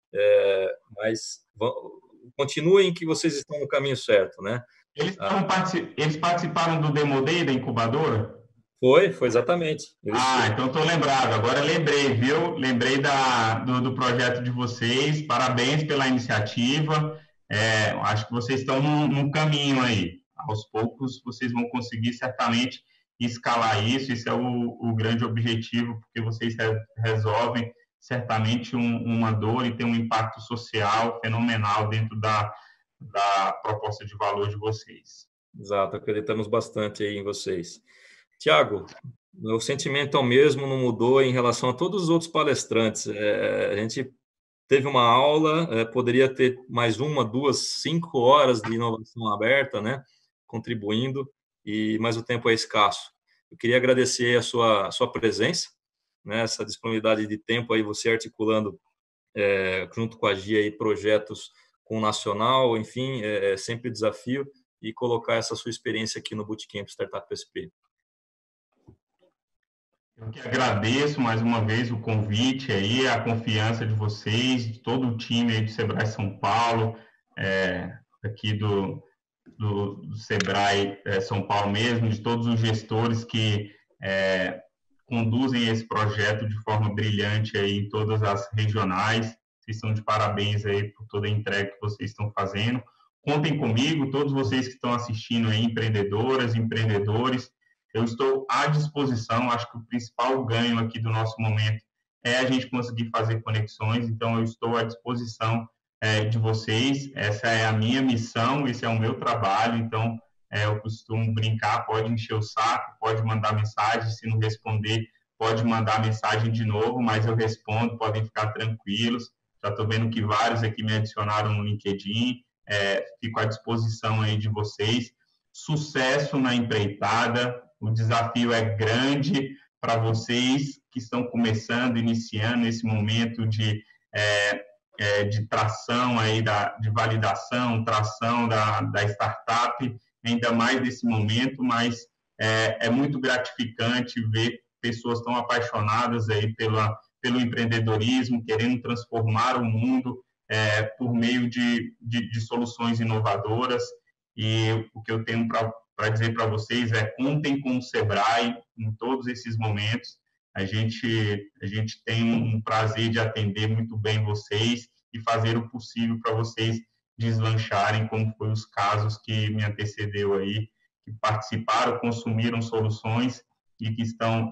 mas continuem que vocês estão no caminho certo, né. Eles participaram do Demo Day da incubadora? Foi exatamente. Então estou lembrado. Agora lembrei, viu? Lembrei do projeto de vocês. Parabéns pela iniciativa. Acho que vocês estão num caminho aí. Aos poucos vocês vão conseguir certamente escalar isso. Esse é o grande objetivo, porque vocês resolvem certamente uma dor e tem um impacto social fenomenal dentro da proposta de valor de vocês. Exato, acreditamos bastante aí em vocês. Tiago, meu sentimento é o mesmo, não mudou em relação a todos os outros palestrantes. A gente teve uma aula, poderia ter mais 1, 2, 5 horas de inovação aberta, né, contribuindo, mas o tempo é escasso. Eu queria agradecer a sua presença, né, essa disponibilidade de tempo aí, você articulando junto com a GIA aí, projetos com o nacional, enfim, é sempre desafio, e colocar essa sua experiência aqui no Bootcamp Startup SP. Eu que agradeço mais uma vez o convite aí, a confiança de vocês, de todo o time aí do Sebrae São Paulo, aqui do Sebrae São Paulo mesmo, de todos os gestores que conduzem esse projeto de forma brilhante aí em todas as regionais. Vocês estão de parabéns aí por toda a entrega que vocês estão fazendo. Contem comigo, todos vocês que estão assistindo aí, empreendedoras, empreendedores, eu estou à disposição. Acho que o principal ganho aqui do nosso momento é a gente conseguir fazer conexões, então eu estou à disposição de vocês. Essa é a minha missão, esse é o meu trabalho, então eu costumo brincar, pode encher o saco, pode mandar mensagem, se não responder, pode mandar mensagem de novo, mas eu respondo, podem ficar tranquilos. Já estou vendo que vários aqui me adicionaram no LinkedIn, fico à disposição aí de vocês. Sucesso na empreitada, o desafio é grande para vocês que estão começando, iniciando esse momento de tração aí, de validação, tração da startup, ainda mais nesse momento, mas é muito gratificante ver pessoas tão apaixonadas aí pelo empreendedorismo, querendo transformar o mundo por meio de soluções inovadoras. E o que eu tenho para dizer para vocês é: contem com o Sebrae em todos esses momentos. A gente tem um prazer de atender muito bem vocês e fazer o possível para vocês deslancharem, como foi os casos que me antecedeu aí, que participaram, consumiram soluções e que estão,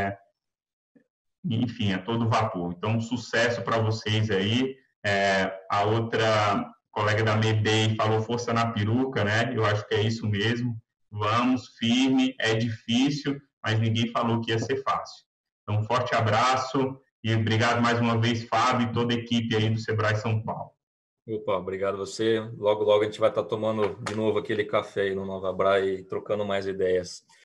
enfim, a todo vapor. Então, sucesso para vocês aí. A outra colega da Medei falou força na peruca, né? Eu acho que é isso mesmo. Vamos, firme, é difícil, mas ninguém falou que ia ser fácil. Então, um forte abraço e obrigado mais uma vez, Fábio, e toda a equipe aí do Sebrae São Paulo. Opa, obrigado a você. Logo, logo a gente vai estar tomando de novo aquele café aí no Nova Bra e trocando mais ideias.